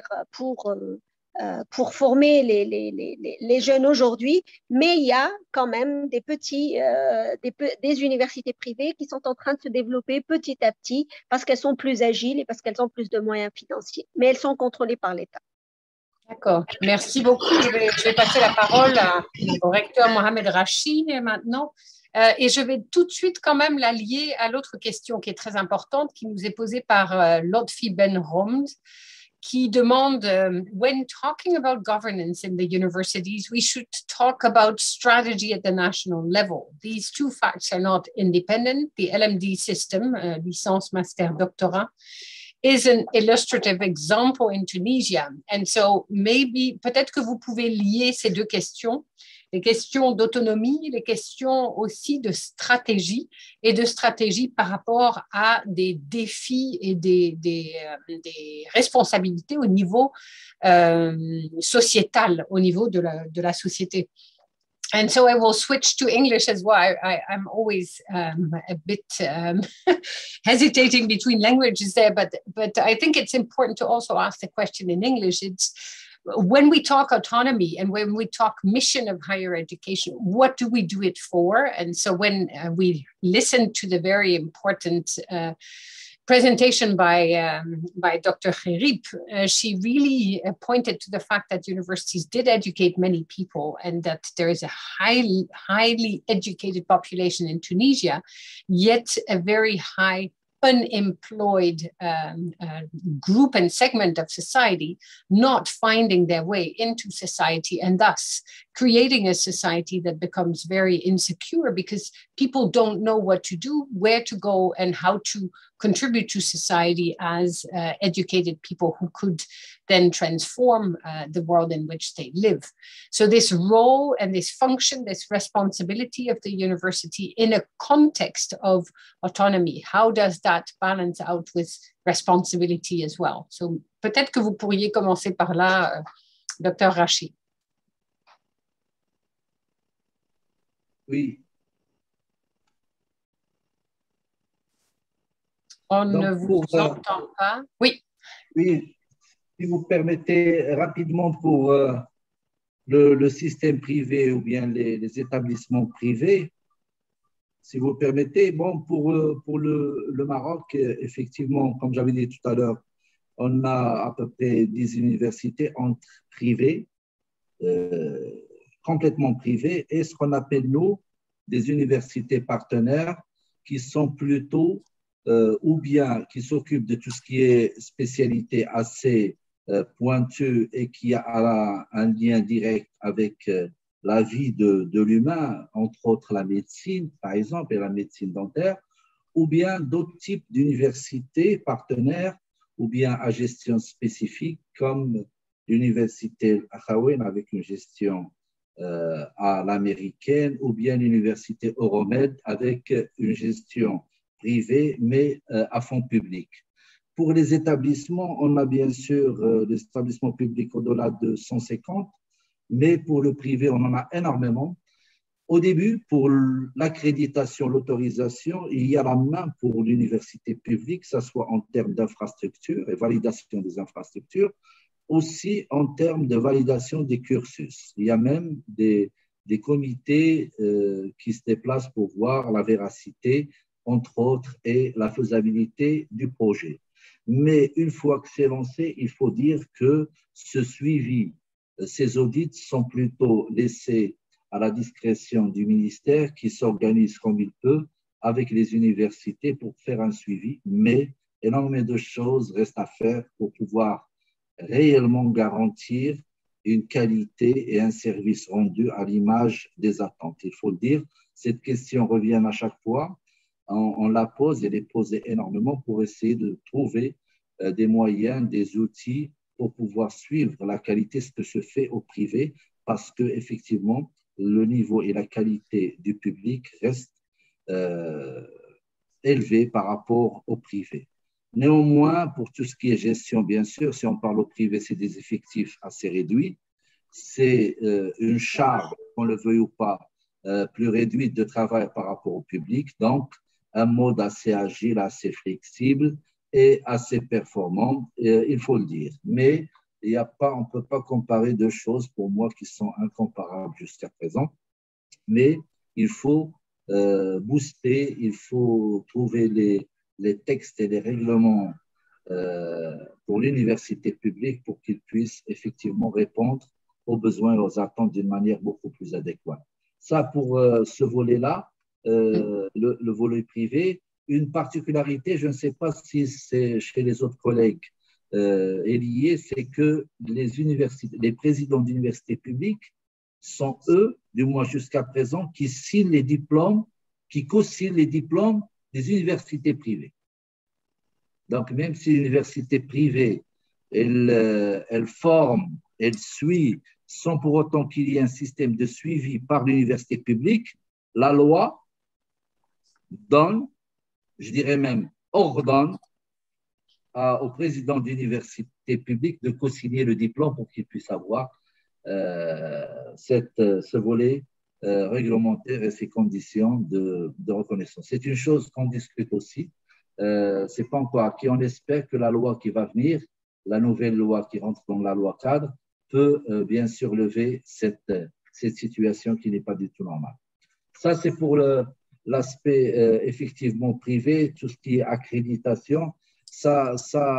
former les jeunes aujourd'hui, mais il y a quand même des universités privées qui sont en train de se développer petit à petit parce qu'elles sont plus agiles et parce qu'elles ont plus de moyens financiers, mais elles sont contrôlées par l'État. D'accord, merci beaucoup. Je vais passer la parole au recteur Mohamed Rachid maintenant. Et je vais tout de suite quand même la lier à l'autre question qui est très importante, qui nous est posée par Lotfi Ben Romd, qui demande when talking about governance in the universities, we should talk about strategy at the national level. These two facts are not independent. The LMD system, licence, master, doctorat, is an illustrative example in Tunisia. And so maybe, peut-être que vous pouvez lier ces deux questions, les questions d'autonomie, les questions aussi de stratégie, et de stratégie par rapport à des défis et des responsabilités au niveau sociétal, au niveau de la société. And so I will switch to English as well. I'm always a bit hesitating between languages there, but I think it's important to also ask the question in English. It's when we talk autonomy and when we talk mission of higher education, what do we do it for? And so when we listened to the very important presentation by Dr. Gerib, she really pointed to the fact that universities did educate many people and that there is a highly educated population in Tunisia, yet a very high unemployed group and segment of society not finding their way into society, and thus creating a society that becomes very insecure because people don't know what to do, where to go, and how to contribute to society as educated people who could then transform the world in which they live. So this role and this function, this responsibility of the university in a context of autonomy, how does that balance out with responsibility as well? So peut-être que vous pourriez commencer par là, Dr. Rachid. Oui. On ne vous entend pas. Oui. Oui, si vous permettez rapidement pour le système privé ou bien les établissements privés, si vous permettez, bon, pour le Maroc, effectivement, comme j'avais dit tout à l'heure, on a à peu près 10 universités entre privées, complètement privées, et ce qu'on appelle, nous, des universités partenaires qui sont plutôt, ou bien qui s'occupent de tout ce qui est spécialité assez pointue et qui a un lien direct avec la vie de l'humain, entre autres la médecine, par exemple, et la médecine dentaire, ou bien d'autres types d'universités partenaires, ou bien à gestion spécifique, comme l'université Akhawen avec une gestion à l'américaine, ou bien l'université Euromed avec une gestion privée, mais à fond public. Pour les établissements, on a bien sûr des établissements publics au-delà de 150, mais pour le privé, on en a énormément. Au début, pour l'accréditation, l'autorisation, il y a la main pour l'université publique, que ce soit en termes d'infrastructures et validation des infrastructures, aussi en termes de validation des cursus. Il y a même des comités qui se déplacent pour voir la véracité, entre autres, et la faisabilité du projet. Mais une fois que c'est lancé, il faut dire que ce suivi, ces audits sont plutôt laissés à la discrétion du ministère qui s'organise comme il peut avec les universités pour faire un suivi, mais énormément de choses restent à faire pour pouvoir réellement garantir une qualité et un service rendu à l'image des attentes. Il faut le dire, cette question revient à chaque fois. On la pose et les pose énormément pour essayer de trouver des moyens, des outils pour pouvoir suivre la qualité, ce que se fait au privé, parce qu'effectivement, le niveau et la qualité du public restent élevés par rapport au privé. Néanmoins, pour tout ce qui est gestion, bien sûr, si on parle au privé, c'est des effectifs assez réduits. C'est une charge, qu'on le veuille ou pas, plus réduite de travail par rapport au public. Donc, un mode assez agile, assez flexible et assez performant, il faut le dire. Mais on ne peut pas comparer deux choses pour moi qui sont incomparables jusqu'à présent. Mais il faut booster, il faut trouver les textes et les règlements pour l'université publique pour qu'ils puissent effectivement répondre aux besoins et aux attentes d'une manière beaucoup plus adéquate. Ça, pour ce volet-là, le volet privé, une particularité, je ne sais pas si c'est chez les autres collègues est lié, c'est que les présidents d'universités publiques sont eux, du moins jusqu'à présent, qui signent les diplômes, qui co-signent les diplômes des universités privées. Donc, même si l'université privée, elle forme, elle suit, sans pour autant qu'il y ait un système de suivi par l'université publique, la loi donne, je dirais même ordonne, au président d'université publique de co-signer le diplôme pour qu'il puisse avoir ce volet réglementaire et ces conditions de reconnaissance. C'est une chose qu'on discute aussi. Ce n'est pas encore acquis. On espère que la loi qui va venir, la nouvelle loi qui rentre dans la loi cadre, peut bien sûr lever cette situation qui n'est pas du tout normale. Ça, c'est pour l'aspect effectivement privé, tout ce qui est accréditation. Ça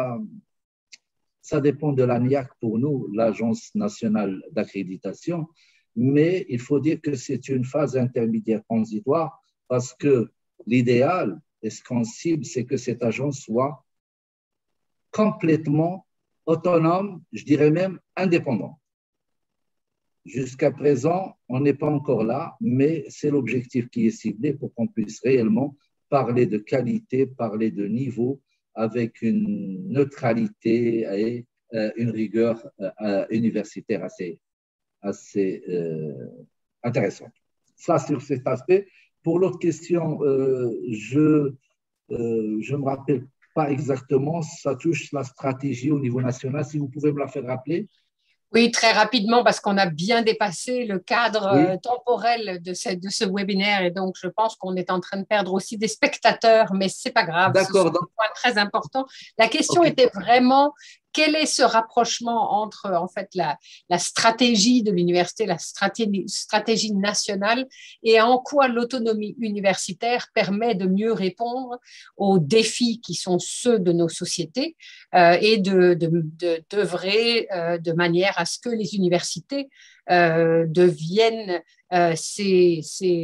dépend de l'ANIAC pour nous, l'Agence nationale d'accréditation, mais il faut dire que c'est une phase intermédiaire transitoire parce que l'idéal et ce qu'on cible, c'est que cette agence soit complètement autonome, je dirais même indépendante. Jusqu'à présent, on n'est pas encore là, mais c'est l'objectif qui est ciblé pour qu'on puisse réellement parler de qualité, parler de niveau, avec une neutralité et une rigueur universitaire assez intéressante. Ça, sur cet aspect. Pour l'autre question, je ne me rappelle pas exactement, ça touche la stratégie au niveau national. Si vous pouvez me la faire rappeler. Oui, très rapidement, parce qu'on a bien dépassé le cadre temporel de ce webinaire et donc je pense qu'on est en train de perdre aussi des spectateurs, mais ce n'est pas grave. D'accord. C'est un point très important. La question était vraiment quel est ce rapprochement entre en fait la stratégie de l'université, la stratégie nationale et en quoi l'autonomie universitaire permet de mieux répondre aux défis qui sont ceux de nos sociétés et d'œuvrer de manière à ce que les universités deviennent ces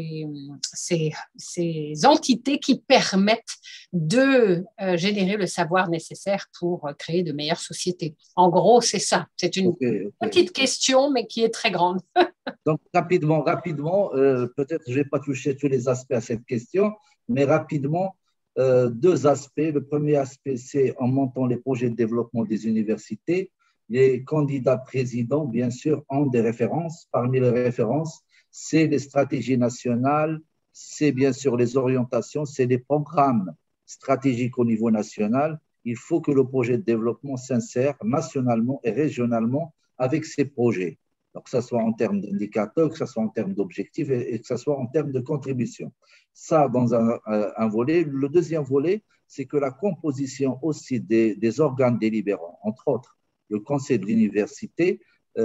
entités qui permettent de générer le savoir nécessaire pour créer de meilleures sociétés. En gros, c'est ça. C'est une petite question, mais qui est très grande. Donc, rapidement, peut-être je ne vais pas toucher tous les aspects à cette question, mais rapidement, deux aspects. Le premier aspect, c'est en montant les projets de développement des universités. Les candidats présidents, bien sûr, ont des références. Parmi les références, c'est les stratégies nationales, c'est bien sûr les orientations, c'est les programmes stratégiques au niveau national. Il faut que le projet de développement s'insère nationalement et régionalement avec ces projets. Donc, que ce soit en termes d'indicateurs, que ce soit en termes d'objectifs et que ce soit en termes de contribution. Ça, dans un volet. Le deuxième volet, c'est que la composition aussi des organes délibérants, entre autres, le conseil de l'université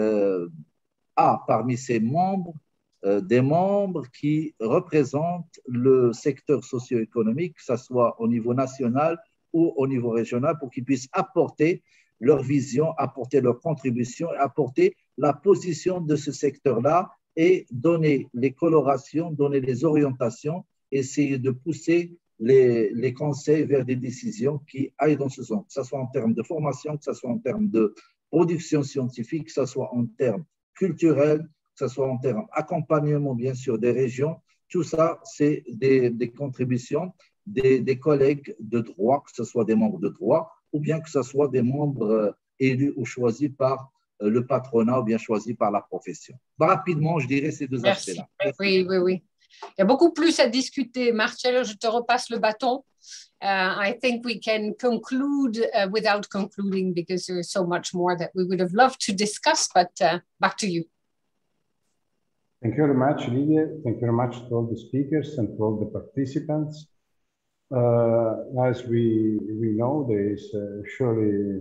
a parmi ses membres des membres qui représentent le secteur socio-économique, que ce soit au niveau national ou au niveau régional, pour qu'ils puissent apporter leur vision, apporter leur contribution, apporter la position de ce secteur-là et donner les colorations, donner les orientations, essayer de pousser les conseils vers des décisions qui aillent dans ce sens, que ce soit en termes de formation, que ce soit en termes de production scientifique, que ce soit en termes culturels, que ce soit en termes d'accompagnement, bien sûr, des régions. Tout ça, c'est des contributions des collègues de droit, que ce soit des membres de droit ou bien que ce soit des membres élus ou choisis par le patronat ou bien choisis par la profession. Rapidement, je dirais ces deux aspects-là. Oui. Il y a beaucoup plus à discuter. Marcello, je te repasse le bâton. I think we can conclude without concluding because there is so much more that we would have loved to discuss, but back to you. Thank you very much, Lydia. Thank you very much to all the speakers and to all the participants. As we know, there is surely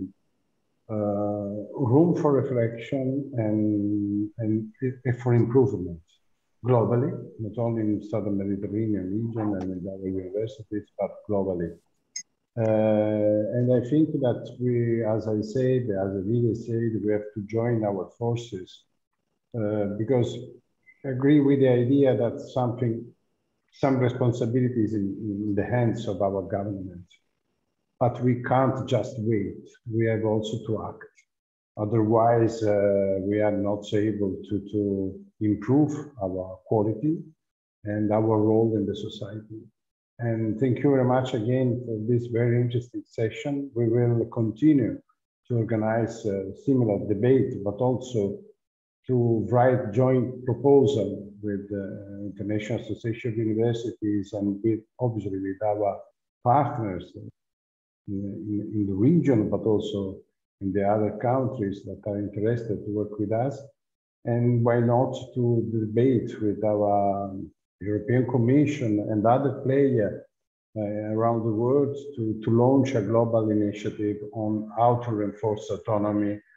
room for reflection and for improvement globally, not only in the Southern Mediterranean region and in our universities, but globally. And I think that we, as I said, as Lydia said, we have to join our forces because I agree with the idea that some responsibilities in the hands of our government, but we can't just wait. We have also to act. Otherwise, we are not able to improve our quality and our role in the society. And thank you very much again for this very interesting session. We will continue to organize a similar debate, but also to write joint proposal with the International Association of Universities and obviously with our partners in the region, but also in the other countries that are interested to work with us. And why not to debate with our European Commission and other players around the world to launch a global initiative on how to reinforce autonomy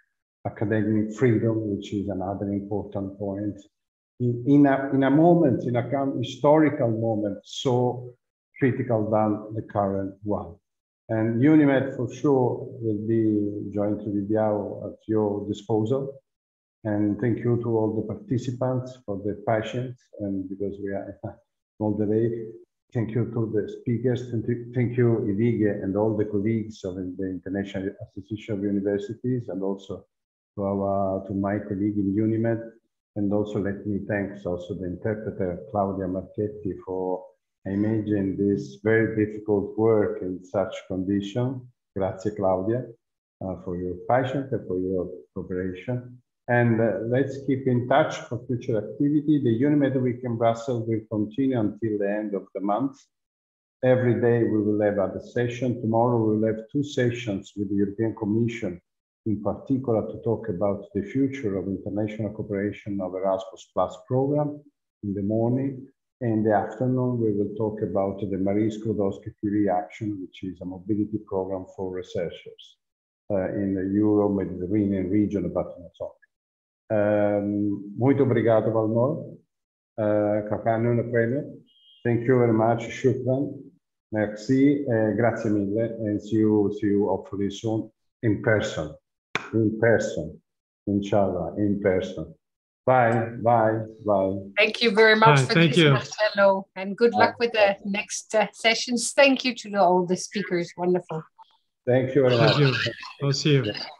academic freedom, which is another important point. In a moment, in a historical moment, so critical than the current one. And UNIMED for sure will be jointly with you at your disposal. And thank you to all the participants for the patience, and because we are all the day. Thank you to the speakers. Thank you, Idige, and all the colleagues of the International Association of Universities, and also to my colleague in UNIMED. And also let me thank also the interpreter, Claudia Marchetti, for imaging this very difficult work in such condition. Grazie, Claudia, for your patience and for your cooperation. And let's keep in touch for future activity. The UNIMED Week in Brussels will continue until the end of the month. Every day we will have other session. Tomorrow we will have 2 sessions with the European Commission, in particular to talk about the future of international cooperation of Erasmus Plus program in the morning. In the afternoon, we will talk about the Marie Skłodowska-Curie Action, which is a mobility program for researchers in the Euro-Mediterranean region, but not only. Muito obrigado, Valmor. Thank you very much. Shukran. Merci. Grazie mille. And see you hopefully soon in person. Inshallah, in person. Bye. Thank you very much for thank this, you. Marcello, and good luck with the next sessions. Thank you to all the speakers. Wonderful. Thank you very much. Thank you. I'll see you.